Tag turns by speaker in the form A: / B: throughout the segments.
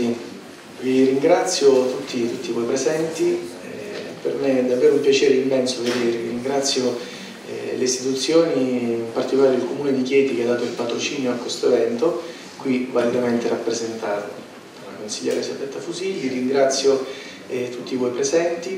A: tutti, vi ringrazio tutti voi presenti, per me è davvero un piacere immenso vedervi, ringrazio le istituzioni, in particolare il Comune di Chieti che ha dato il patrocinio a questo evento, qui validamente rappresentato dalla consigliera Elisabetta Fusilli, ringrazio tutti voi presenti,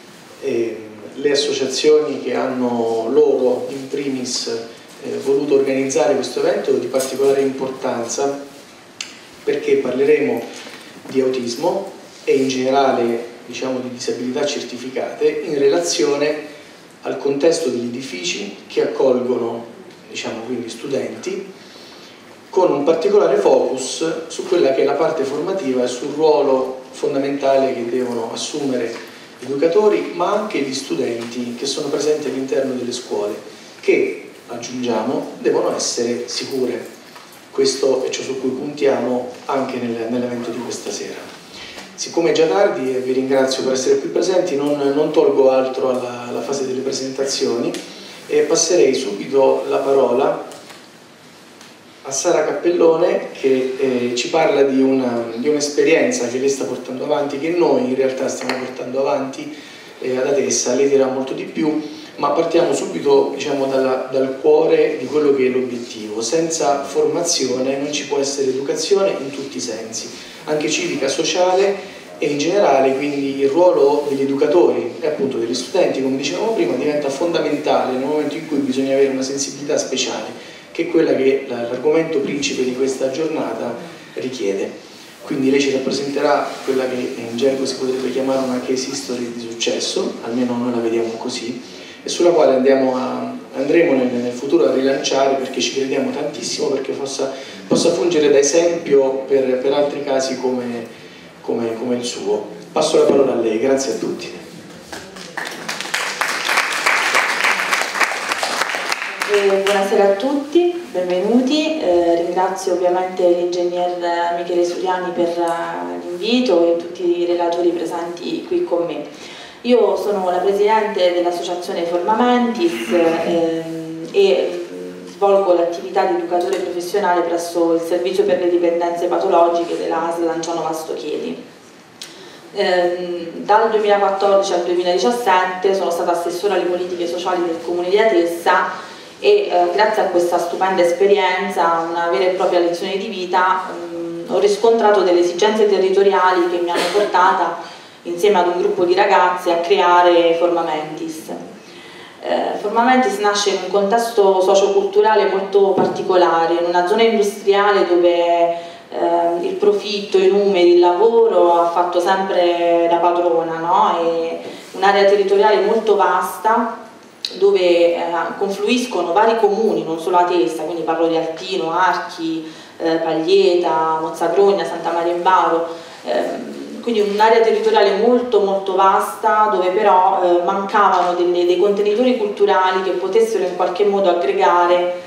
A: le associazioni che hanno loro in primis voluto organizzare questo evento di particolare importanza perché parleremo di autismo e in generale diciamo di disabilità certificate in relazione al contesto degli edifici che accolgono diciamo quindi studenti, con un particolare focus su quella che è la parte formativa e sul ruolo fondamentale che devono assumere gli educatori ma anche gli studenti che sono presenti all'interno delle scuole che, aggiungiamo, devono essere sicure. Questo è ciò su cui puntiamo anche nell'evento di questa sera. Siccome è già tardi e vi ringrazio per essere qui presenti, non tolgo altro alla fase delle presentazioni e passerei subito la parola a Sara Cappellone che ci parla di un'esperienza che lei sta portando avanti, che noi in realtà stiamo portando avanti ad Atessa. Lei dirà molto di più, ma partiamo subito diciamo, dal cuore di quello che è l'obiettivo. Senza formazione non ci può essere educazione in tutti i sensi, anche civica, sociale e in generale, quindi il ruolo degli educatori e appunto degli studenti, come dicevamo prima, diventa fondamentale nel momento in cui bisogna avere una sensibilità speciale, che è quella che l'argomento principe di questa giornata richiede. Quindi lei ci rappresenterà quella che in gergo si potrebbe chiamare una case history di successo, almeno noi la vediamo così, e sulla quale andremo nel futuro a rilanciare perché ci crediamo tantissimo, perché possa fungere da esempio per altri casi come il suo. Passo la parola a lei, grazie a tutti.
B: Buonasera a tutti, benvenuti, ringrazio ovviamente l'ingegner Michele Suriani per l'invito e tutti i relatori presenti qui con me. Io sono la presidente dell'associazione Formamentis e svolgo l'attività di educatore professionale presso il Servizio per le dipendenze patologiche della ASL Lanciano Vasto Chieti. Dal 2014 al 2017 sono stata assessora alle politiche sociali del Comune di Atessa e grazie a questa stupenda esperienza, una vera e propria lezione di vita, ho riscontrato delle esigenze territoriali che mi hanno portata insieme ad un gruppo di ragazze a creare Formamentis. Formamentis nasce in un contesto socioculturale molto particolare, in una zona industriale dove il profitto, i numeri, il lavoro ha fatto sempre da padrona, no? E un'area territoriale molto vasta dove confluiscono vari comuni, non solo Atessa, quindi parlo di Altino, Archi, Paglieta, Mozzagrogna, Santa Maria in Baro, quindi un'area territoriale molto vasta dove però mancavano dei contenitori culturali che potessero in qualche modo aggregare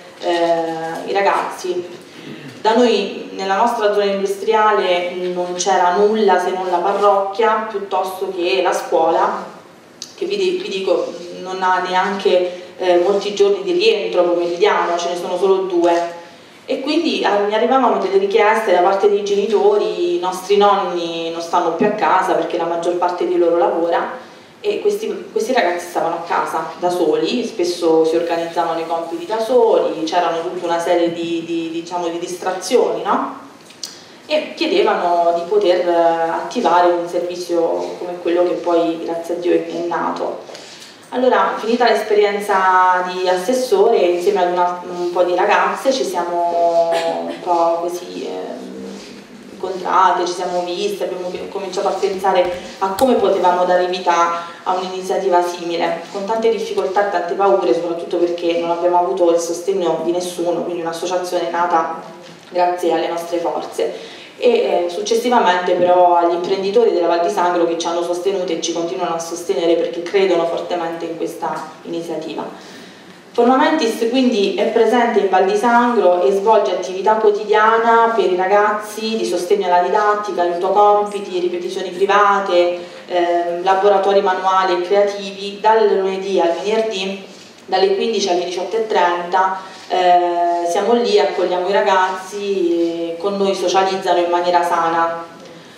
B: i ragazzi. Da noi nella nostra zona industriale non c'era nulla se non la parrocchia piuttosto che la scuola, che vi dico non ha neanche molti giorni di rientro pomeridiano, ce ne sono solo 2. E quindi mi arrivavano delle richieste da parte dei genitori, i nostri nonni non stanno più a casa perché la maggior parte di loro lavora e questi ragazzi stavano a casa da soli, spesso si organizzavano i compiti da soli, c'erano tutta una serie di distrazioni, no? E chiedevano di poter attivare un servizio come quello che poi grazie a Dio è nato. Allora, finita l'esperienza di assessore, insieme ad un po' di ragazze ci siamo un po' così incontrate, ci siamo viste, abbiamo cominciato a pensare a come potevamo dare vita a un'iniziativa simile, con tante difficoltà e tante paure, soprattutto perché non abbiamo avuto il sostegno di nessuno, quindi un'associazione nata grazie alle nostre forze. E successivamente però agli imprenditori della Val di Sangro che ci hanno sostenuto e ci continuano a sostenere perché credono fortemente in questa iniziativa. Formamentis quindi è presente in Val di Sangro e svolge attività quotidiana per i ragazzi di sostegno alla didattica, aiuto compiti, ripetizioni private, laboratori manuali e creativi dal lunedì al venerdì dalle 15 alle 18:30. Siamo lì, accogliamo i ragazzi, con noi socializzano in maniera sana.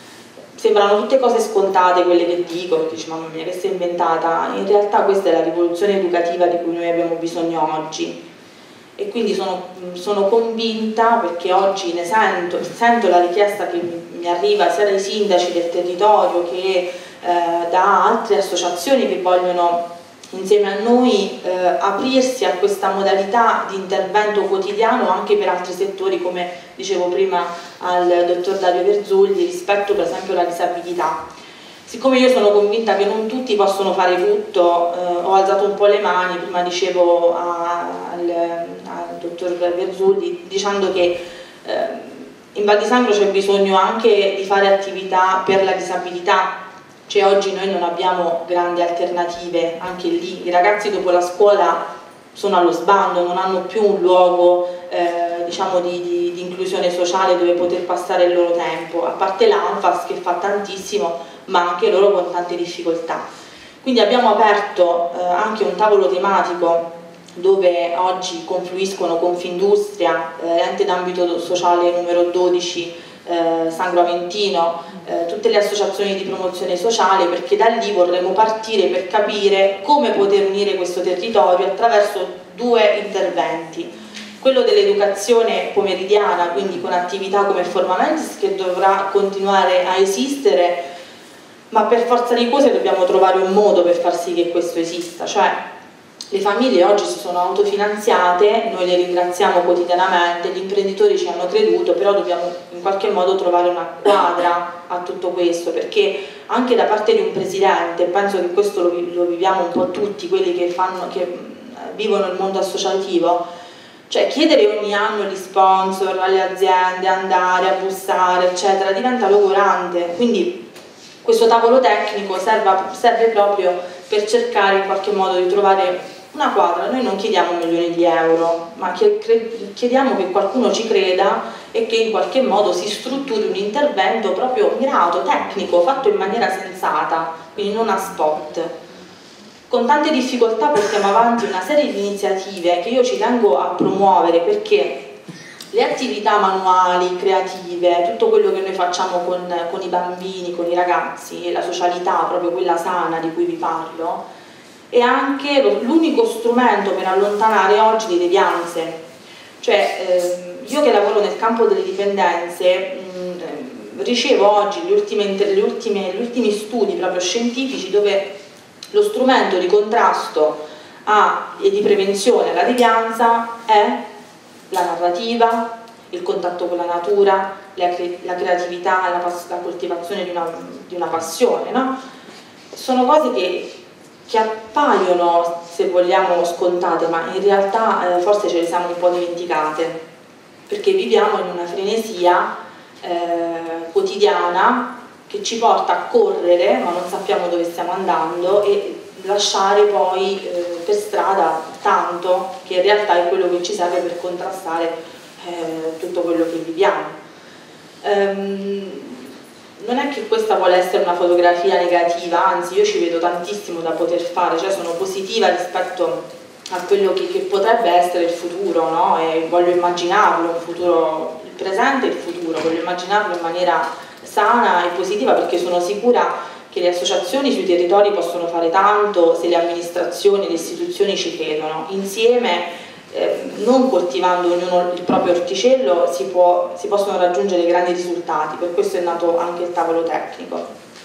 B: sembrano tutte cose scontate quelle che dico, perché dici mamma mia che si è inventata, in realtà questa è la rivoluzione educativa di cui noi abbiamo bisogno oggi. E quindi sono convinta, perché oggi ne sento la richiesta che mi arriva sia dai sindaci del territorio che da altre associazioni che vogliono insieme a noi aprirsi a questa modalità di intervento quotidiano anche per altri settori, come dicevo prima al dottor Dario Verzulli, rispetto per esempio alla disabilità. Siccome io sono convinta che non tutti possono fare tutto, ho alzato un po' le mani, prima dicevo al dottor Verzulli, dicendo che in Val di Sangro c'è bisogno anche di fare attività per la disabilità, cioè oggi noi non abbiamo grandi alternative, anche lì i ragazzi dopo la scuola sono allo sbando, non hanno più un luogo diciamo di inclusione sociale dove poter passare il loro tempo, a parte l'ANFAS che fa tantissimo, ma anche loro con tante difficoltà. Quindi abbiamo aperto anche un tavolo tematico dove oggi confluiscono Confindustria, ente d'ambito sociale numero 12, Sangro Aventino, tutte le associazioni di promozione sociale, perché da lì vorremmo partire per capire come poter unire questo territorio attraverso due interventi. Quello dell'educazione pomeridiana, quindi con attività come Formamentis, che dovrà continuare a esistere, ma per forza di cose dobbiamo trovare un modo per far sì che questo esista, cioè le famiglie oggi si sono autofinanziate, noi le ringraziamo quotidianamente, gli imprenditori ci hanno creduto, però dobbiamo in qualche modo trovare una quadra a tutto questo, perché anche da parte di un presidente, penso che questo lo viviamo un po' tutti quelli che vivono il mondo associativo, cioè chiedere ogni anno gli sponsor alle aziende, andare a bussare eccetera, diventa logorante. Quindi questo tavolo tecnico serve proprio per cercare in qualche modo di trovare una quadra. Noi non chiediamo milioni di euro, ma chiediamo che qualcuno ci creda e che in qualche modo si strutturi un intervento proprio mirato, tecnico, fatto in maniera sensata, quindi non a spot. Con tante difficoltà portiamo avanti una serie di iniziative che io ci tengo a promuovere, perché le attività manuali, creative, tutto quello che noi facciamo con i bambini, con i ragazzi, e la socialità, proprio quella sana di cui vi parlo, è anche l'unico strumento per allontanare oggi le devianze. Cioè, io che lavoro nel campo delle dipendenze, ricevo oggi gli ultimi studi proprio scientifici dove lo strumento di contrasto e di prevenzione alla devianza è la narrativa, il contatto con la natura, la creatività, la coltivazione di una passione, no? Sono cose che appaiono, se vogliamo, scontate, ma in realtà forse ce le siamo un po' dimenticate, perché viviamo in una frenesia quotidiana che ci porta a correre, ma non sappiamo dove stiamo andando, e lasciare poi per strada tanto che in realtà è quello che ci serve per contrastare tutto quello che viviamo. Non è che questa vuole essere una fotografia negativa, anzi io ci vedo tantissimo da poter fare, cioè sono positiva rispetto a quello che potrebbe essere il futuro, no? E voglio immaginarlo, un futuro, il presente e il futuro, voglio immaginarlo in maniera sana e positiva, perché sono sicura che le associazioni sui territori possono fare tanto se le amministrazioni e le istituzioni ci credono. Insieme, non coltivando ognuno il proprio orticello, si possono raggiungere grandi risultati. Per questo è nato anche il tavolo tecnico.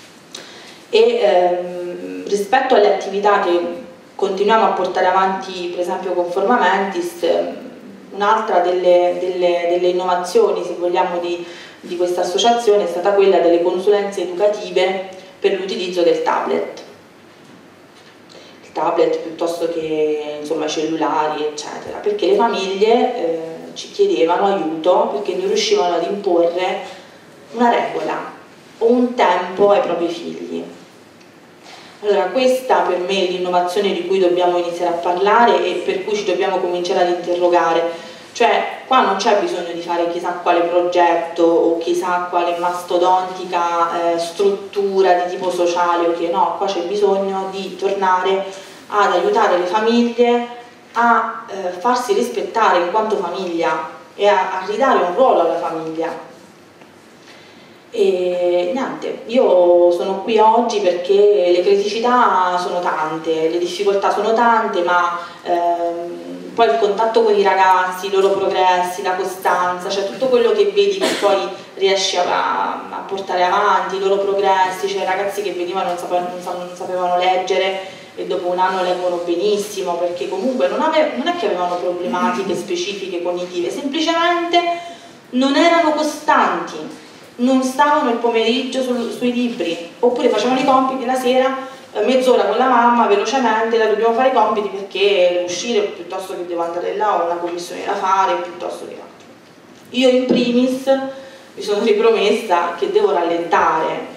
B: E rispetto alle attività che continuiamo a portare avanti, per esempio con Formamentis, un'altra delle innovazioni, se vogliamo, di questa associazione è stata quella delle consulenze educative per l'utilizzo del tablet. Il tablet piuttosto che insomma cellulari eccetera, perché le famiglie ci chiedevano aiuto perché non riuscivano ad imporre una regola o un tempo ai propri figli. Allora questa per me è l'innovazione di cui dobbiamo iniziare a parlare e per cui ci dobbiamo cominciare ad interrogare. Cioè, qua non c'è bisogno di fare chissà quale progetto o chissà quale mastodontica struttura di tipo sociale, o che no, qua c'è bisogno di tornare ad aiutare le famiglie a farsi rispettare in quanto famiglia e a ridare un ruolo alla famiglia. E niente, io sono qui oggi perché le criticità sono tante, le difficoltà sono tante, ma poi il contatto con i ragazzi, i loro progressi, la costanza, cioè tutto quello che vedi che poi riesci a portare avanti, i loro progressi, cioè ragazzi che venivano non sapevano leggere e dopo un anno leggono benissimo, perché comunque non è che avevano problematiche specifiche cognitive, semplicemente non erano costanti, non stavano il pomeriggio sui libri, oppure facevano i compiti la sera, mezz'ora con la mamma velocemente, la dobbiamo fare i compiti perché devo uscire, piuttosto che devo andare là, ho una commissione da fare, piuttosto che altro. Io in primis mi sono ripromessa che devo rallentare.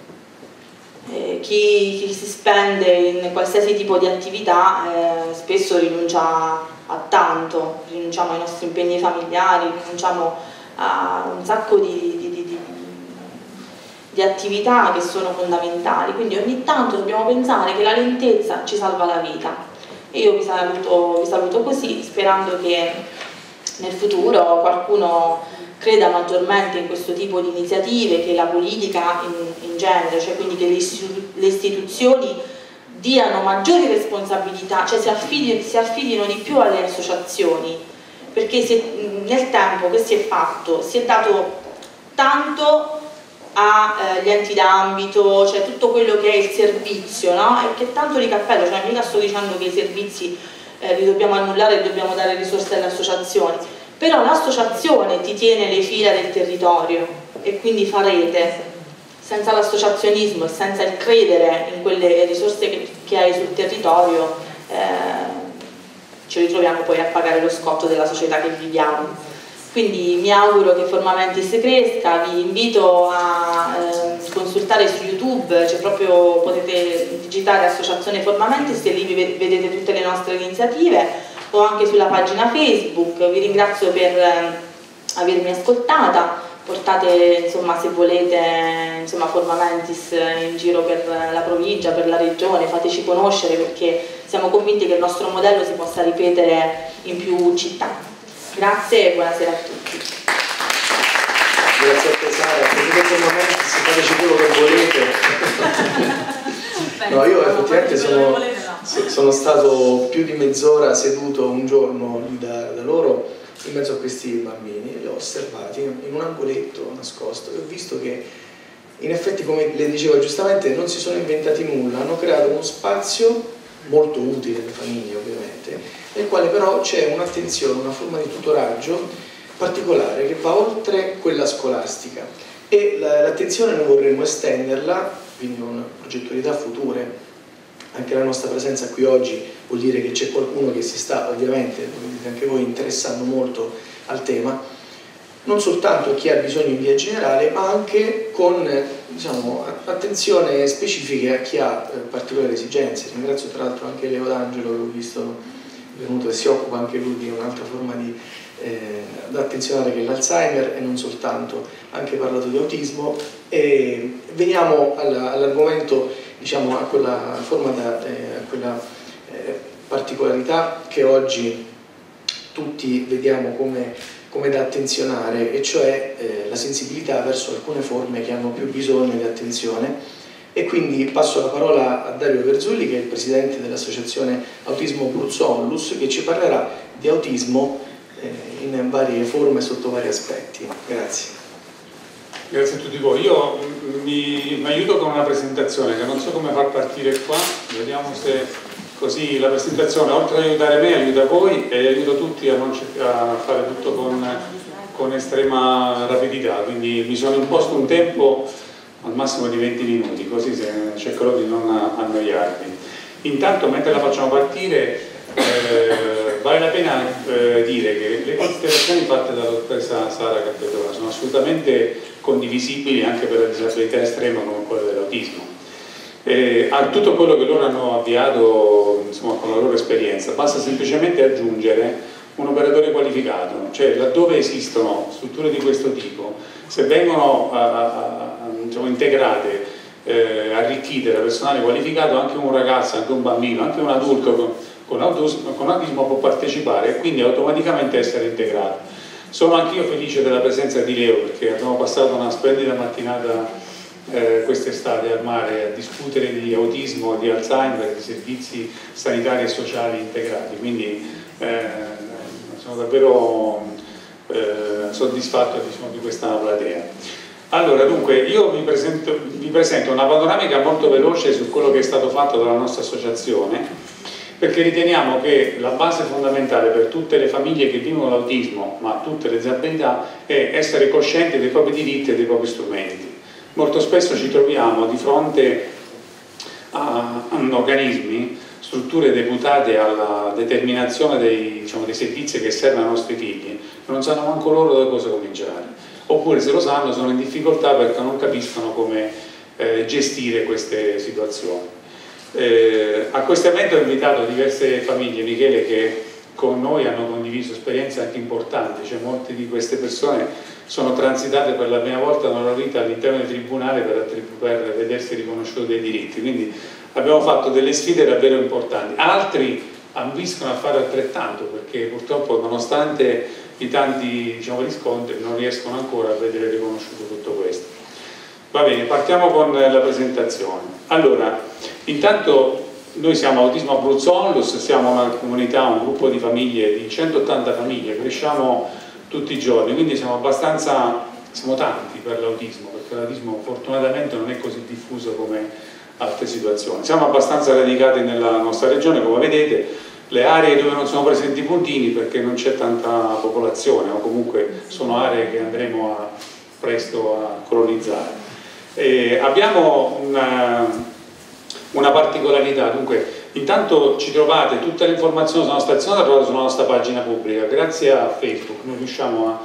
B: Chi si spende in qualsiasi tipo di attività spesso rinuncia a tanto, rinunciamo ai nostri impegni familiari, rinunciamo a un sacco di attività che sono fondamentali, quindi ogni tanto dobbiamo pensare che la lentezza ci salva la vita. E io vi saluto così, sperando che nel futuro qualcuno creda maggiormente in questo tipo di iniziative, che la politica in genere, cioè quindi che le istituzioni diano maggiori responsabilità, cioè si affidino di più alle associazioni, perché nel tempo che si è fatto si è dato tanto agli enti d'ambito, cioè tutto quello che è il servizio, no? E che tanto di cappello, cioè mica sto dicendo che i servizi li dobbiamo annullare e dobbiamo dare risorse alle associazioni, però l'associazione ti tiene le fila del territorio e quindi fa rete. Senza l'associazionismo e senza il credere in quelle risorse che hai sul territorio ci ritroviamo poi a pagare lo scotto della società che viviamo. Quindi mi auguro che Formamentis cresca, vi invito a consultare su YouTube, cioè proprio potete digitare Associazione Formamentis e lì vedete tutte le nostre iniziative, o anche sulla pagina Facebook. Vi ringrazio per avermi ascoltata, portate insomma se volete insomma Formamentis in giro per la provincia, per la regione, fateci conoscere perché siamo convinti che il nostro modello si possa ripetere in più città. Grazie e buonasera a tutti.
A: Grazie a te Sara, potete Formamentis, fateci quello che volete. No, io effettivamente sono stato più di mezz'ora seduto un giorno da loro in mezzo a questi bambini, li ho osservati in un angoletto nascosto e ho visto che in effetti, come le diceva giustamente, non si sono inventati nulla, hanno creato uno spazio molto utile alle famiglie ovviamente, nel quale però c'è un'attenzione, una forma di tutoraggio particolare che va oltre quella scolastica e l'attenzione noi vorremmo estenderla, quindi con progettualità future. Anche la nostra presenza qui oggi vuol dire che c'è qualcuno che si sta ovviamente, come dite anche voi, interessando molto al tema, non soltanto a chi ha bisogno in via generale, ma anche con attenzione specifica a chi ha particolari esigenze. Ringrazio tra l'altro anche Leo D'Angelo, che ho visto venuto e si occupa anche lui di un'altra forma da attenzionare che è l'Alzheimer e non soltanto, ha anche parlato di autismo. E veniamo all'argomento, diciamo, a quella forma, a quella particolarità che oggi tutti vediamo come da attenzionare, e cioè la sensibilità verso alcune forme che hanno più bisogno di attenzione. E quindi passo la parola a Dario Verzulli, che è il presidente dell'associazione Autismo Abruzzo Onlus, che ci parlerà di autismo in varie forme e sotto vari aspetti. Grazie.
C: Grazie a tutti voi. Io mi aiuto con una presentazione che non so come far partire qua, vediamo se così la presentazione oltre ad aiutare me aiuta voi e aiuta tutti a fare tutto con estrema rapidità, quindi mi sono imposto un tempo al massimo di 20 minuti, così cercherò di non annoiarvi. Intanto, mentre la facciamo partire, vale la pena dire che le considerazioni fatte dalla dottoressa Sara Cappedola sono assolutamente condivisibili anche per la disabilità estrema come quella dell'autismo. A tutto quello che loro hanno avviato, insomma, con la loro esperienza, basta semplicemente aggiungere un operatore qualificato, cioè laddove esistono strutture di questo tipo, se vengono diciamo, integrate, arricchite da personale qualificato, anche un ragazzo, anche un bambino, anche un adulto con autismo può partecipare e quindi automaticamente essere integrato. Sono anch'io felice della presenza di Leo, perché abbiamo passato una splendida mattinata quest'estate al mare a discutere di autismo, di Alzheimer, di servizi sanitari e sociali integrati, quindi sono davvero soddisfatto, diciamo, di questa platea. Allora, dunque, io vi presento una panoramica molto veloce su quello che è stato fatto dalla nostra associazione, perché riteniamo che la base fondamentale per tutte le famiglie che vivono l'autismo, ma tutte le disabilità, è essere coscienti dei propri diritti e dei propri strumenti. Molto spesso ci troviamo di fronte a organismi, strutture deputate alla determinazione dei servizi che servono ai nostri figli, non sanno manco loro da cosa cominciare, oppure se lo sanno sono in difficoltà perché non capiscono come gestire queste situazioni. A questo evento ho invitato diverse famiglie, Michele, che con noi hanno condiviso esperienze anche importanti, cioè molte di queste persone sono transitate per la prima volta nella loro vita all'interno del tribunale per vedersi riconosciuti dei diritti, quindi abbiamo fatto delle sfide davvero importanti. Altri ambiscono a fare altrettanto, perché purtroppo nonostante i tanti riscontri non riescono ancora a vedere riconosciuto tutto questo. Va bene, partiamo con la presentazione. Allora, intanto noi siamo Autismo Abruzzo Onlus, siamo una comunità, un gruppo di famiglie, di 180 famiglie, cresciamo tutti i giorni, quindi siamo tanti per l'autismo, perché l'autismo fortunatamente non è così diffuso come altre situazioni. Siamo abbastanza radicati nella nostra regione, come vedete, le aree dove non sono presenti puntini perché non c'è tanta popolazione, o comunque sono aree che andremo presto a colonizzare. Abbiamo una particolarità, dunque intanto ci trovate tutte le informazioni sulla nostra azione, le trovate sulla nostra pagina pubblica. Grazie a Facebook noi riusciamo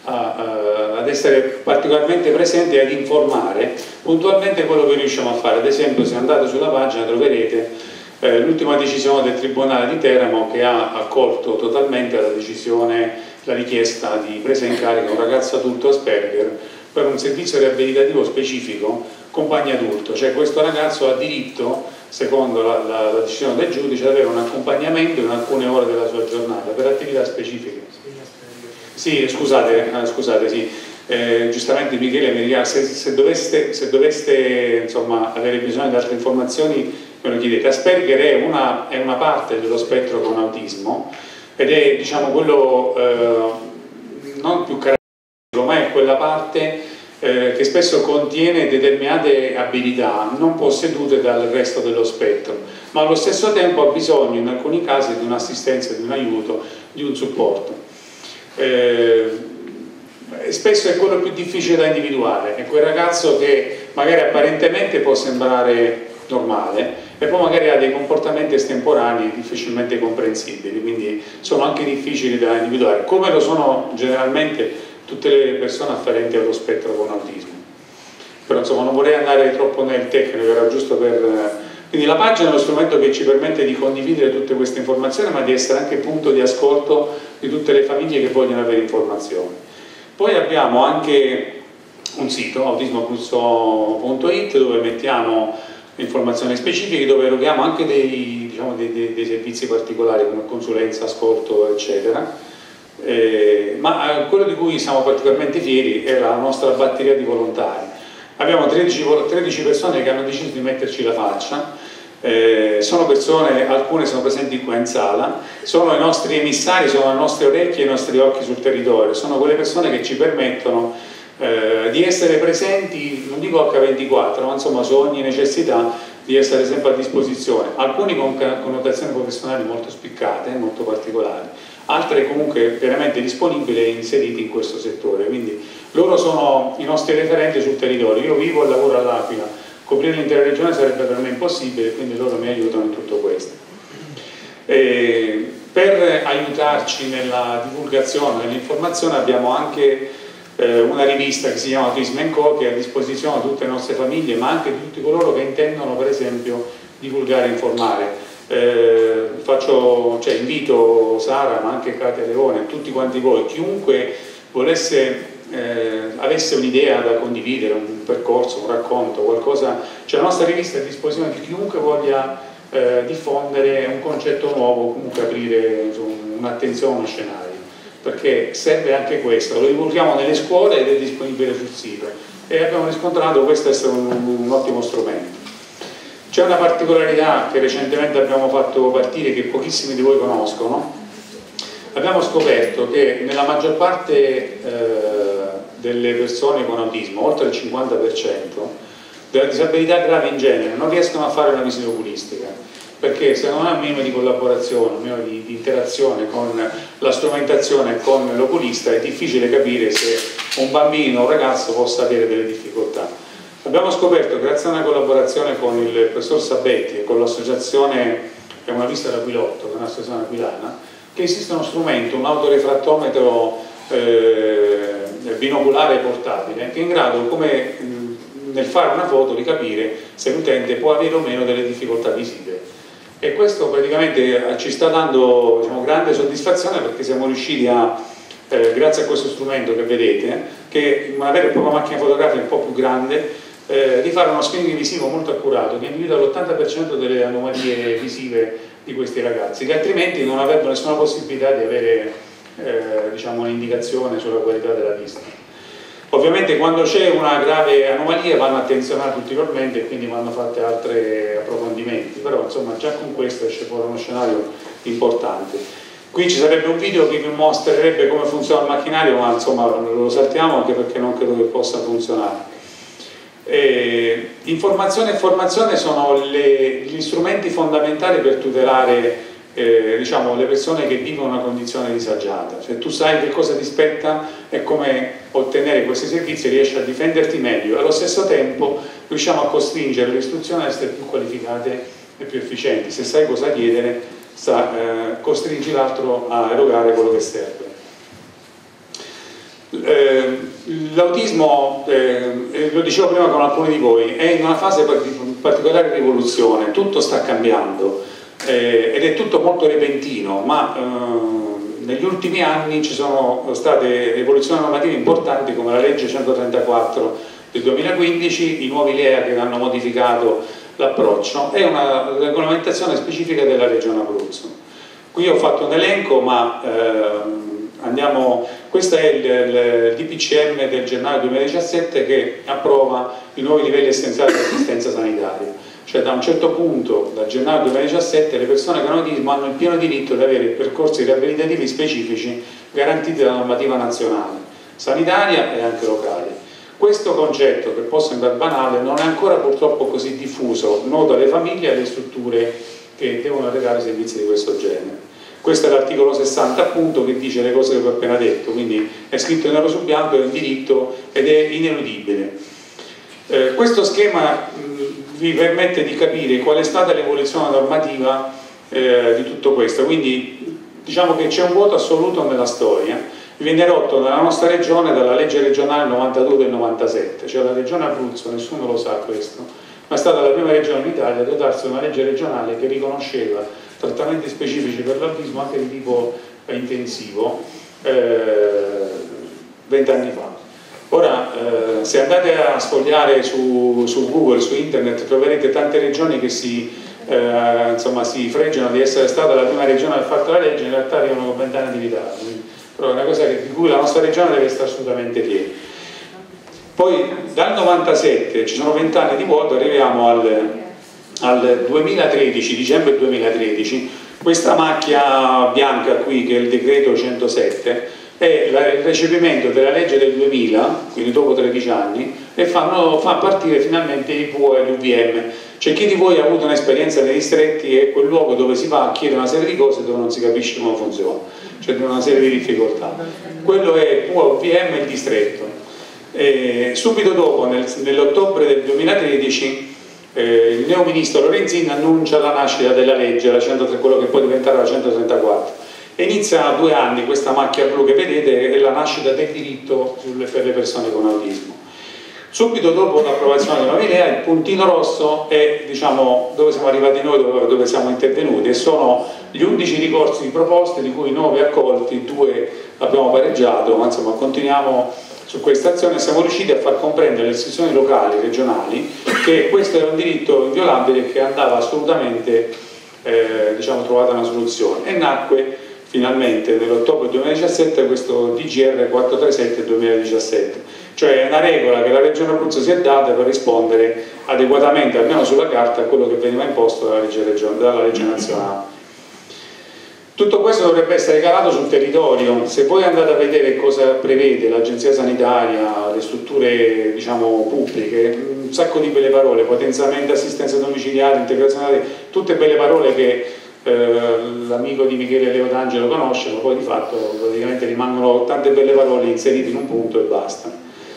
C: ad essere particolarmente presenti e ad informare puntualmente quello che riusciamo a fare. Ad esempio, se andate sulla pagina troverete l'ultima decisione del Tribunale di Teramo, che ha accolto totalmente la richiesta di presa in carico di un ragazzo adulto Asperger per un servizio riabilitativo specifico compagno adulto, cioè questo ragazzo ha diritto, secondo la decisione del giudice, ad avere un accompagnamento in alcune ore della sua giornata per attività specifiche. Sì, scusate, sì. Giustamente Michele mi dirà, se doveste insomma, avere bisogno di altre informazioni me lo chiedete. Asperger è una parte dello spettro con autismo ed è, diciamo, quello non più caratteristico, ma è quella parte che spesso contiene determinate abilità non possedute dal resto dello spettro, ma allo stesso tempo ha bisogno in alcuni casi di un'assistenza, di un aiuto, di un supporto. Spesso è quello più difficile da individuare, è quel ragazzo che magari apparentemente può sembrare normale e poi magari ha dei comportamenti estemporanei difficilmente comprensibili, quindi sono anche difficili da individuare, come lo sono generalmente tutte le persone afferenti allo spettro con autismo. Però insomma non vorrei andare troppo nel tecnico, era giusto per... Quindi la pagina è uno strumento che ci permette di condividere tutte queste informazioni, ma di essere anche punto di ascolto di tutte le famiglie che vogliono avere informazioni. Poi abbiamo anche un sito, autismoabruzzo.it, dove mettiamo informazioni specifiche, dove eroghiamo anche dei servizi particolari come consulenza, ascolto, eccetera. Ma quello di cui siamo particolarmente fieri è la nostra batteria di volontari. Abbiamo 13 persone che hanno deciso di metterci la faccia, sono persone, alcune sono presenti qua in sala, sono i nostri emissari, sono le nostre orecchie e i nostri occhi sul territorio, sono quelle persone che ci permettono di essere presenti, non dico H24, ma insomma su ogni necessità di essere sempre a disposizione, alcuni con connotazioni professionali molto spiccate, molto particolari, altre comunque veramente disponibili e inseriti in questo settore, quindi loro sono i nostri referenti sul territorio. Io vivo e lavoro all'Aquila, coprire l'intera regione sarebbe per me impossibile, quindi loro mi aiutano in tutto questo. Per aiutarci nella divulgazione, nell'informazione, abbiamo anche una rivista che si chiama Autism & Co, che è a disposizione di tutte le nostre famiglie, ma anche di tutti coloro che intendono per esempio divulgare e informare. Invito Sara, ma anche Katia Leone, tutti quanti voi, chiunque avesse un'idea da condividere, un percorso, un racconto, qualcosa, cioè la nostra rivista è a disposizione di chiunque voglia diffondere un concetto nuovo, comunque aprire un'attenzione a uno scenario. perché serve anche questo, lo divulghiamo nelle scuole ed è disponibile sul sito e abbiamo riscontrato questo essere un ottimo strumento. C'è una particolarità che recentemente abbiamo fatto partire, che pochissimi di voi conoscono. Abbiamo scoperto che nella maggior parte delle persone con autismo, oltre il 50% della disabilità grave in genere, non riescono a fare una visita oculistica, perché se non ha un minimo di collaborazione, un minimo di interazione con la strumentazione e con l'oculista, è difficile capire se un bambino o un ragazzo possa avere delle difficoltà. Abbiamo scoperto, grazie a una collaborazione con il professor Sabetti e con l'associazione È una vista d'Aquilotto, che è un'associazione aquilana, che esiste uno strumento, un autorefrattometro binoculare portabile, che è in grado, come nel fare una foto, di capire se l'utente può avere o meno delle difficoltà visive. E questo praticamente ci sta dando, diciamo, grande soddisfazione, perché siamo riusciti a, grazie a questo strumento che vedete, che è una vera e propria macchina fotografica un po' più grande, di fare uno screening visivo molto accurato che individua l'80% delle anomalie visive di questi ragazzi, che altrimenti non avrebbero nessuna possibilità di avere diciamo, un'indicazione sulla qualità della vista. Ovviamente quando c'è una grave anomalia vanno attenzionati ulteriormente e quindi vanno fatti altri approfondimenti, però insomma già con questo esce fuori uno scenario importante. Qui ci sarebbe un video che vi mostrerebbe come funziona il macchinario, ma insomma lo saltiamo anche perché non credo che possa funzionare. Informazione e formazione sono gli strumenti fondamentali per tutelare diciamo, le persone che vivono una condizione disagiata. Cioè, tu sai che cosa ti spetta e come ottenere questi servizi, riesci a difenderti meglio, allo stesso tempo riusciamo a costringere le istituzioni a essere più qualificate e più efficienti. Se sai cosa chiedere, costringi l'altro a erogare quello che serve. L'autismo, lo dicevo prima con alcuni di voi, è in una fase di particolare rivoluzione, tutto sta cambiando ed è tutto molto repentino, ma negli ultimi anni ci sono state evoluzioni normative importanti come la legge 134 del 2015, i nuovi LEA che hanno modificato l'approccio e una regolamentazione specifica della Regione Abruzzo. Qui ho fatto un elenco, ma questo è il DPCM del gennaio 2017 che approva i nuovi livelli essenziali di assistenza sanitaria. Cioè da un certo punto, dal gennaio 2017, le persone con autismo hanno il pieno diritto di avere percorsi riabilitativi specifici garantiti dalla normativa nazionale, sanitaria e anche locale. Questo concetto, che può sembrare banale, non è ancora purtroppo così diffuso, noto alle famiglie e alle strutture che devono erogare servizi di questo genere. Questo è l'articolo 60 appunto che dice le cose che vi ho appena detto, quindi è scritto nero su bianco, è un diritto ed è ineludibile. Questo schema vi permette di capire qual è stata l'evoluzione normativa di tutto questo, quindi diciamo che c'è un vuoto assoluto nella storia, viene rotto nella nostra regione dalla legge regionale 92 del 97, cioè la regione Abruzzo, nessuno lo sa questo, ma è stata la prima regione in Italia a dotarsi di una legge regionale che riconosceva trattamenti specifici per l'autismo anche di tipo intensivo 20 anni fa. Ora, se andate a sfogliare su Google, su internet, troverete tante regioni che insomma, si freggiano di essere stata la prima regione a aver fatto la legge, in realtà arrivano con 20 anni di ritardo, però è una cosa di cui la nostra regione deve stare assolutamente fiera. Poi dal 97, ci sono 20 anni di vuoto, arriviamo al 2013, dicembre 2013, questa macchia bianca qui che è il decreto 107 è il recepimento della legge del 2000, quindi dopo 13 anni, e fa partire finalmente i PUE e l'UVM. Cioè chi di voi ha avuto un'esperienza nei distretti è quel luogo dove si va a chiedere una serie di cose dove non si capisce come funziona, cioè una serie di difficoltà. Quello è PUE, UVM e il distretto. Subito dopo, nell'ottobre del 2013, il neo ministro Lorenzin annuncia la nascita della legge, quello che poi diventerà la 134, e inizia 2 anni questa macchia blu che vedete, è la nascita del diritto per le persone con autismo. Subito dopo l'approvazione della LEA, il puntino rosso è, diciamo, dove siamo arrivati noi, dove siamo intervenuti, e sono gli 11 ricorsi proposti, di cui 9 accolti, 2 abbiamo pareggiato, ma insomma continuiamo su questa azione. Siamo riusciti a far comprendere alle istituzioni locali, regionali, che questo era un diritto inviolabile e che andava assolutamente diciamo, trovata una soluzione, e nacque finalmente nell'ottobre 2017 questo DGR 437/2017, cioè è una regola che la Regione Abruzzo si è data per rispondere adeguatamente, almeno sulla carta, a quello che veniva imposto dalla legge nazionale. Tutto questo dovrebbe essere calato sul territorio. Se voi andate a vedere cosa prevede l'agenzia sanitaria, le strutture diciamo pubbliche, un sacco di belle parole: potenziamento, assistenza domiciliare, integrazione, tutte belle parole che l'amico di Michele Leo D'Angelo conosce, ma poi di fatto praticamente rimangono tante belle parole inserite in un punto e basta.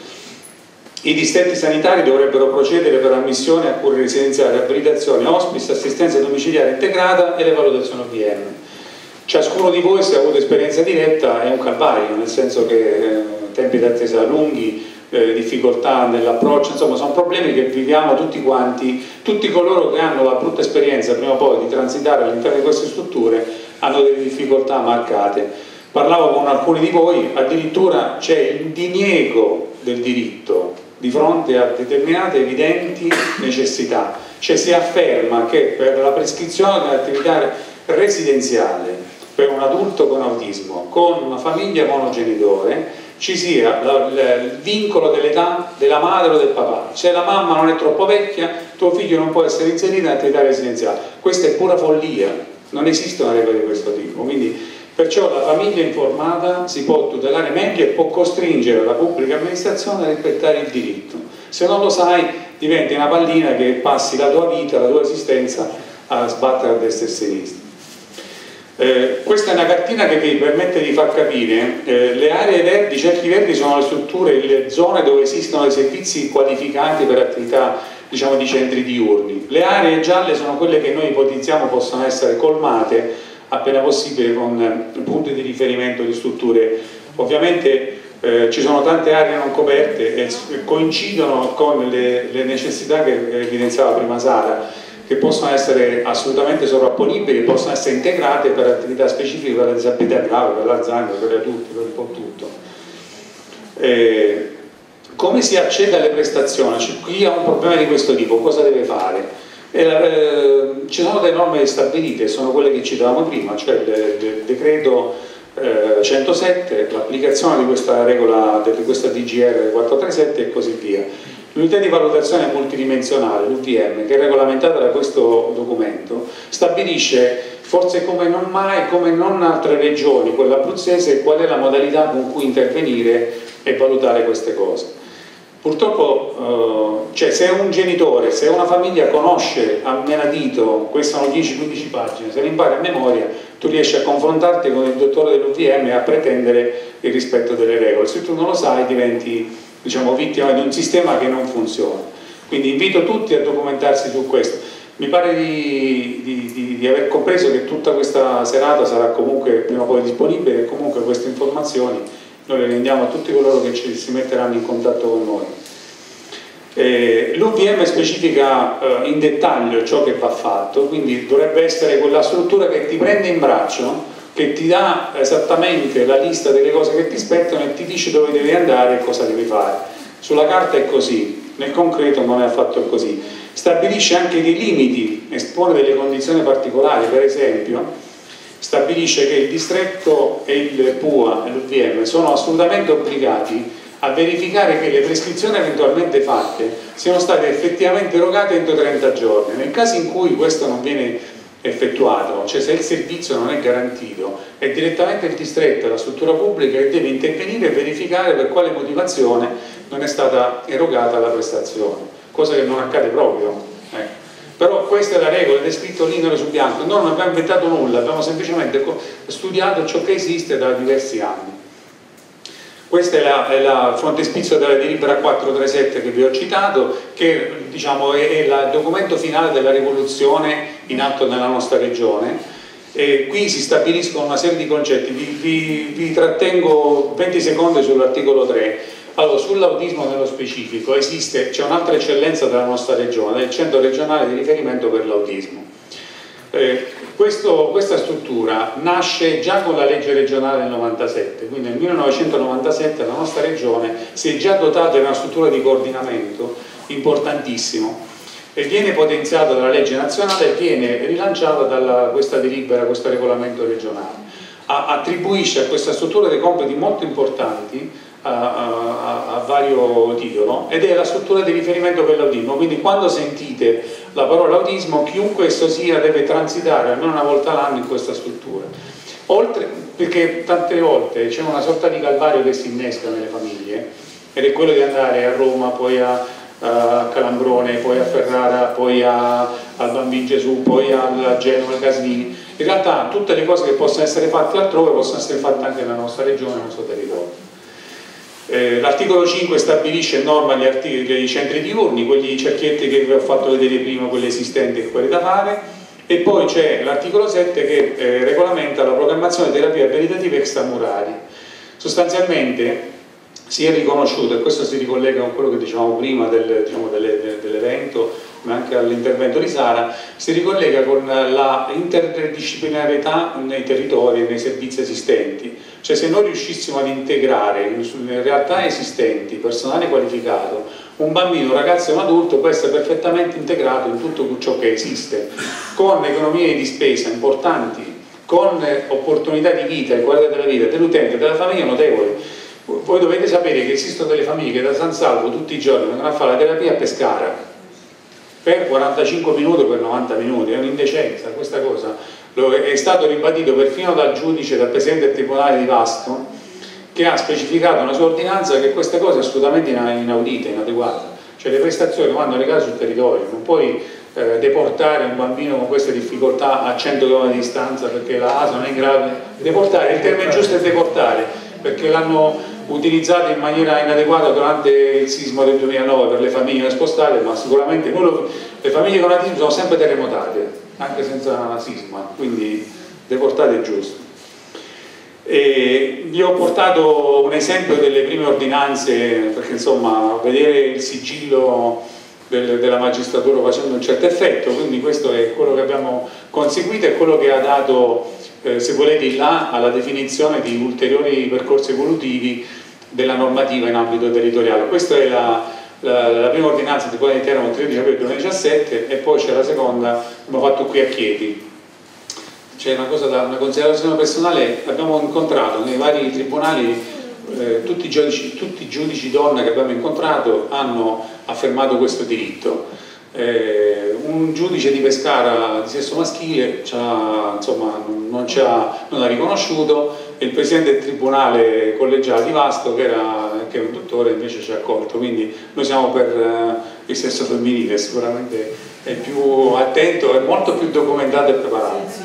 C: I distretti sanitari dovrebbero procedere per ammissione a cure residenziali, abilitazione, hospice, assistenza domiciliare integrata e le valutazioni OVM. Ciascuno di voi, se ha avuto esperienza diretta, è un calvario, nel senso che tempi d'attesa lunghi, difficoltà nell'approccio, insomma sono problemi che viviamo tutti quanti. Tutti coloro che hanno la brutta esperienza prima o poi di transitare all'interno di queste strutture hanno delle difficoltà marcate. Parlavo con alcuni di voi, addirittura c'è il diniego del diritto di fronte a determinate evidenti necessità, cioè si afferma che per la prescrizione dell'attività residenziale per un adulto con autismo, con una famiglia monogenitore, ci sia il vincolo dell'età della madre o del papà. Se la mamma non è troppo vecchia, tuo figlio non può essere inserito in attività residenziale. Questa è pura follia, non esiste una regola di questo tipo. Quindi, perciò la famiglia informata si può tutelare meglio e può costringere la pubblica amministrazione a rispettare il diritto. Se non lo sai, diventi una pallina che passi la tua vita, la tua esistenza a sbattere a destra e a sinistra. Questa è una cartina che vi permette di far capire le aree verdi. I cerchi verdi sono le strutture, le zone dove esistono dei servizi qualificati per attività diciamo di centri diurni. Le aree gialle sono quelle che noi ipotizziamo possano essere colmate appena possibile con punti di riferimento di strutture. Ovviamente ci sono tante aree non coperte e coincidono con le necessità che evidenziava prima Sara, che possono essere assolutamente sovrapponibili, possono essere integrate per attività specifiche per la disabilità grave, per l'Alzheimer, per gli adulti, per un po' tutto. Come si accede alle prestazioni? Chi ha un problema di questo tipo cosa deve fare? Ci sono delle norme stabilite, sono quelle che citavamo prima, cioè il decreto 107, l'applicazione di questa regola, di questa DGR 437 e così via. L'unità di valutazione multidimensionale, l'UVM, che è regolamentata da questo documento, stabilisce, forse come non mai, come non altre regioni, quella abruzzese, qual è la modalità con cui intervenire e valutare queste cose. Purtroppo, cioè, se un genitore, se una famiglia conosce a menadito, queste sono 10-15 pagine, se le impari a memoria, tu riesci a confrontarti con il dottore dell'UVM e a pretendere il rispetto delle regole. Se tu non lo sai, diventi diciamo vittima di un sistema che non funziona. Quindi invito tutti a documentarsi su questo. Mi pare di aver compreso che tutta questa serata sarà comunque prima o poi disponibile e comunque queste informazioni noi le rendiamo a tutti coloro che si metteranno in contatto con noi. L'UVM specifica in dettaglio ciò che va fatto, quindi dovrebbe essere quella struttura che ti prende in braccio, che ti dà esattamente la lista delle cose che ti spettano e ti dice dove devi andare e cosa devi fare. Sulla carta è così, nel concreto non è affatto così. Stabilisce anche dei limiti, espone delle condizioni particolari, per esempio stabilisce che il distretto e il PUA e l'UVM sono assolutamente obbligati a verificare che le prescrizioni eventualmente fatte siano state effettivamente erogate entro 30 giorni. Nel caso in cui questo non viene effettuato, cioè se il servizio non è garantito, è direttamente il distretto, la struttura pubblica che deve intervenire e verificare per quale motivazione non è stata erogata la prestazione, cosa che non accade proprio. Però questa è la regola ed è scritto lì nero su bianco. Noi non abbiamo inventato nulla, abbiamo semplicemente studiato ciò che esiste da diversi anni. Questa è la frontespizio della delibera 437 che vi ho citato, che diciamo, è il documento finale della rivoluzione in atto nella nostra regione. E qui si stabiliscono una serie di concetti, vi trattengo 20 secondi sull'articolo 3. Allora, sull'autismo nello specifico c'è un'altra eccellenza della nostra regione, il centro regionale di riferimento per l'autismo. Questa struttura nasce già con la legge regionale del 97, quindi nel 1997 la nostra regione si è già dotata di una struttura di coordinamento importantissimo e viene potenziata dalla legge nazionale e viene rilanciata da questa delibera, questo regolamento regionale. attribuisce a questa struttura dei compiti molto importanti a vario titolo, ed è la struttura di riferimento per l'autismo. Quindi quando sentite la parola autismo, chiunque esso sia deve transitare almeno una volta l'anno in questa struttura. Oltre, perché tante volte c'è una sorta di calvario che si innesca nelle famiglie, ed è quello di andare a Roma, poi a Calambrone, poi a Ferrara, poi al Bambin Gesù, poi a Genova, a Caslini. In realtà tutte le cose che possono essere fatte altrove possono essere fatte anche nella nostra regione, nel nostro territorio. L'articolo 5 stabilisce e norma i centri diurni, quegli cerchietti che vi ho fatto vedere prima, quelli esistenti e quelli da fare, e poi c'è l'articolo 7 che regolamenta la programmazione di terapie abilitative extramurali. Sostanzialmente si è riconosciuto, e questo si ricollega con quello che dicevamo prima dell'evento, ma anche all'intervento di Sara, si ricollega con la interdisciplinarietà nei territori e nei servizi esistenti. Cioè, se noi riuscissimo ad integrare in realtà esistenti, personale qualificato, un bambino, un ragazzo e un adulto può essere perfettamente integrato in tutto ciò che esiste, con economie di spesa importanti, con opportunità di vita e qualità della vita dell'utente e della famiglia notevoli. Voi dovete sapere che esistono delle famiglie che da San Salvo tutti i giorni vengono a fare la terapia a Pescara per 45 minuti o per 90 minuti, è un'indecenza questa cosa. È stato ribadito perfino dal giudice, dal presidente del tribunale di Vasto, che ha specificato una sua ordinanza che questa cosa è assolutamente inaudita, inadeguata. Cioè, le prestazioni vanno legate sul territorio, non puoi deportare un bambino con queste difficoltà a 100 km di distanza perché la ASL non è in grado. Deportare, il termine giusto è deportare, perché l'hanno utilizzato in maniera inadeguata durante il sisma del 2009 per le famiglie da spostare, ma sicuramente le famiglie con autismo sono sempre terremotate, anche senza sisma, quindi deportate è giusto. Vi ho portato un esempio delle prime ordinanze, perché insomma vedere il sigillo della magistratura facendo un certo effetto, quindi questo è quello che abbiamo conseguito e quello che ha dato, se volete, il là alla definizione di ulteriori percorsi evolutivi della normativa in ambito territoriale. Questa è la prima ordinanza di Comune di Teramo, 13 aprile 2017, e poi c'è la seconda che abbiamo fatto qui a Chieti. C'è una considerazione personale: abbiamo incontrato nei vari tribunali tutti i giudici donne che abbiamo incontrato hanno affermato questo diritto. Un giudice di Pescara di sesso maschile non ha riconosciuto, e il presidente del tribunale collegiale di Vasto, che è un dottore, invece ci ha accolto. Quindi noi siamo per il sesso femminile, sicuramente è più attento, è molto più documentato e preparato.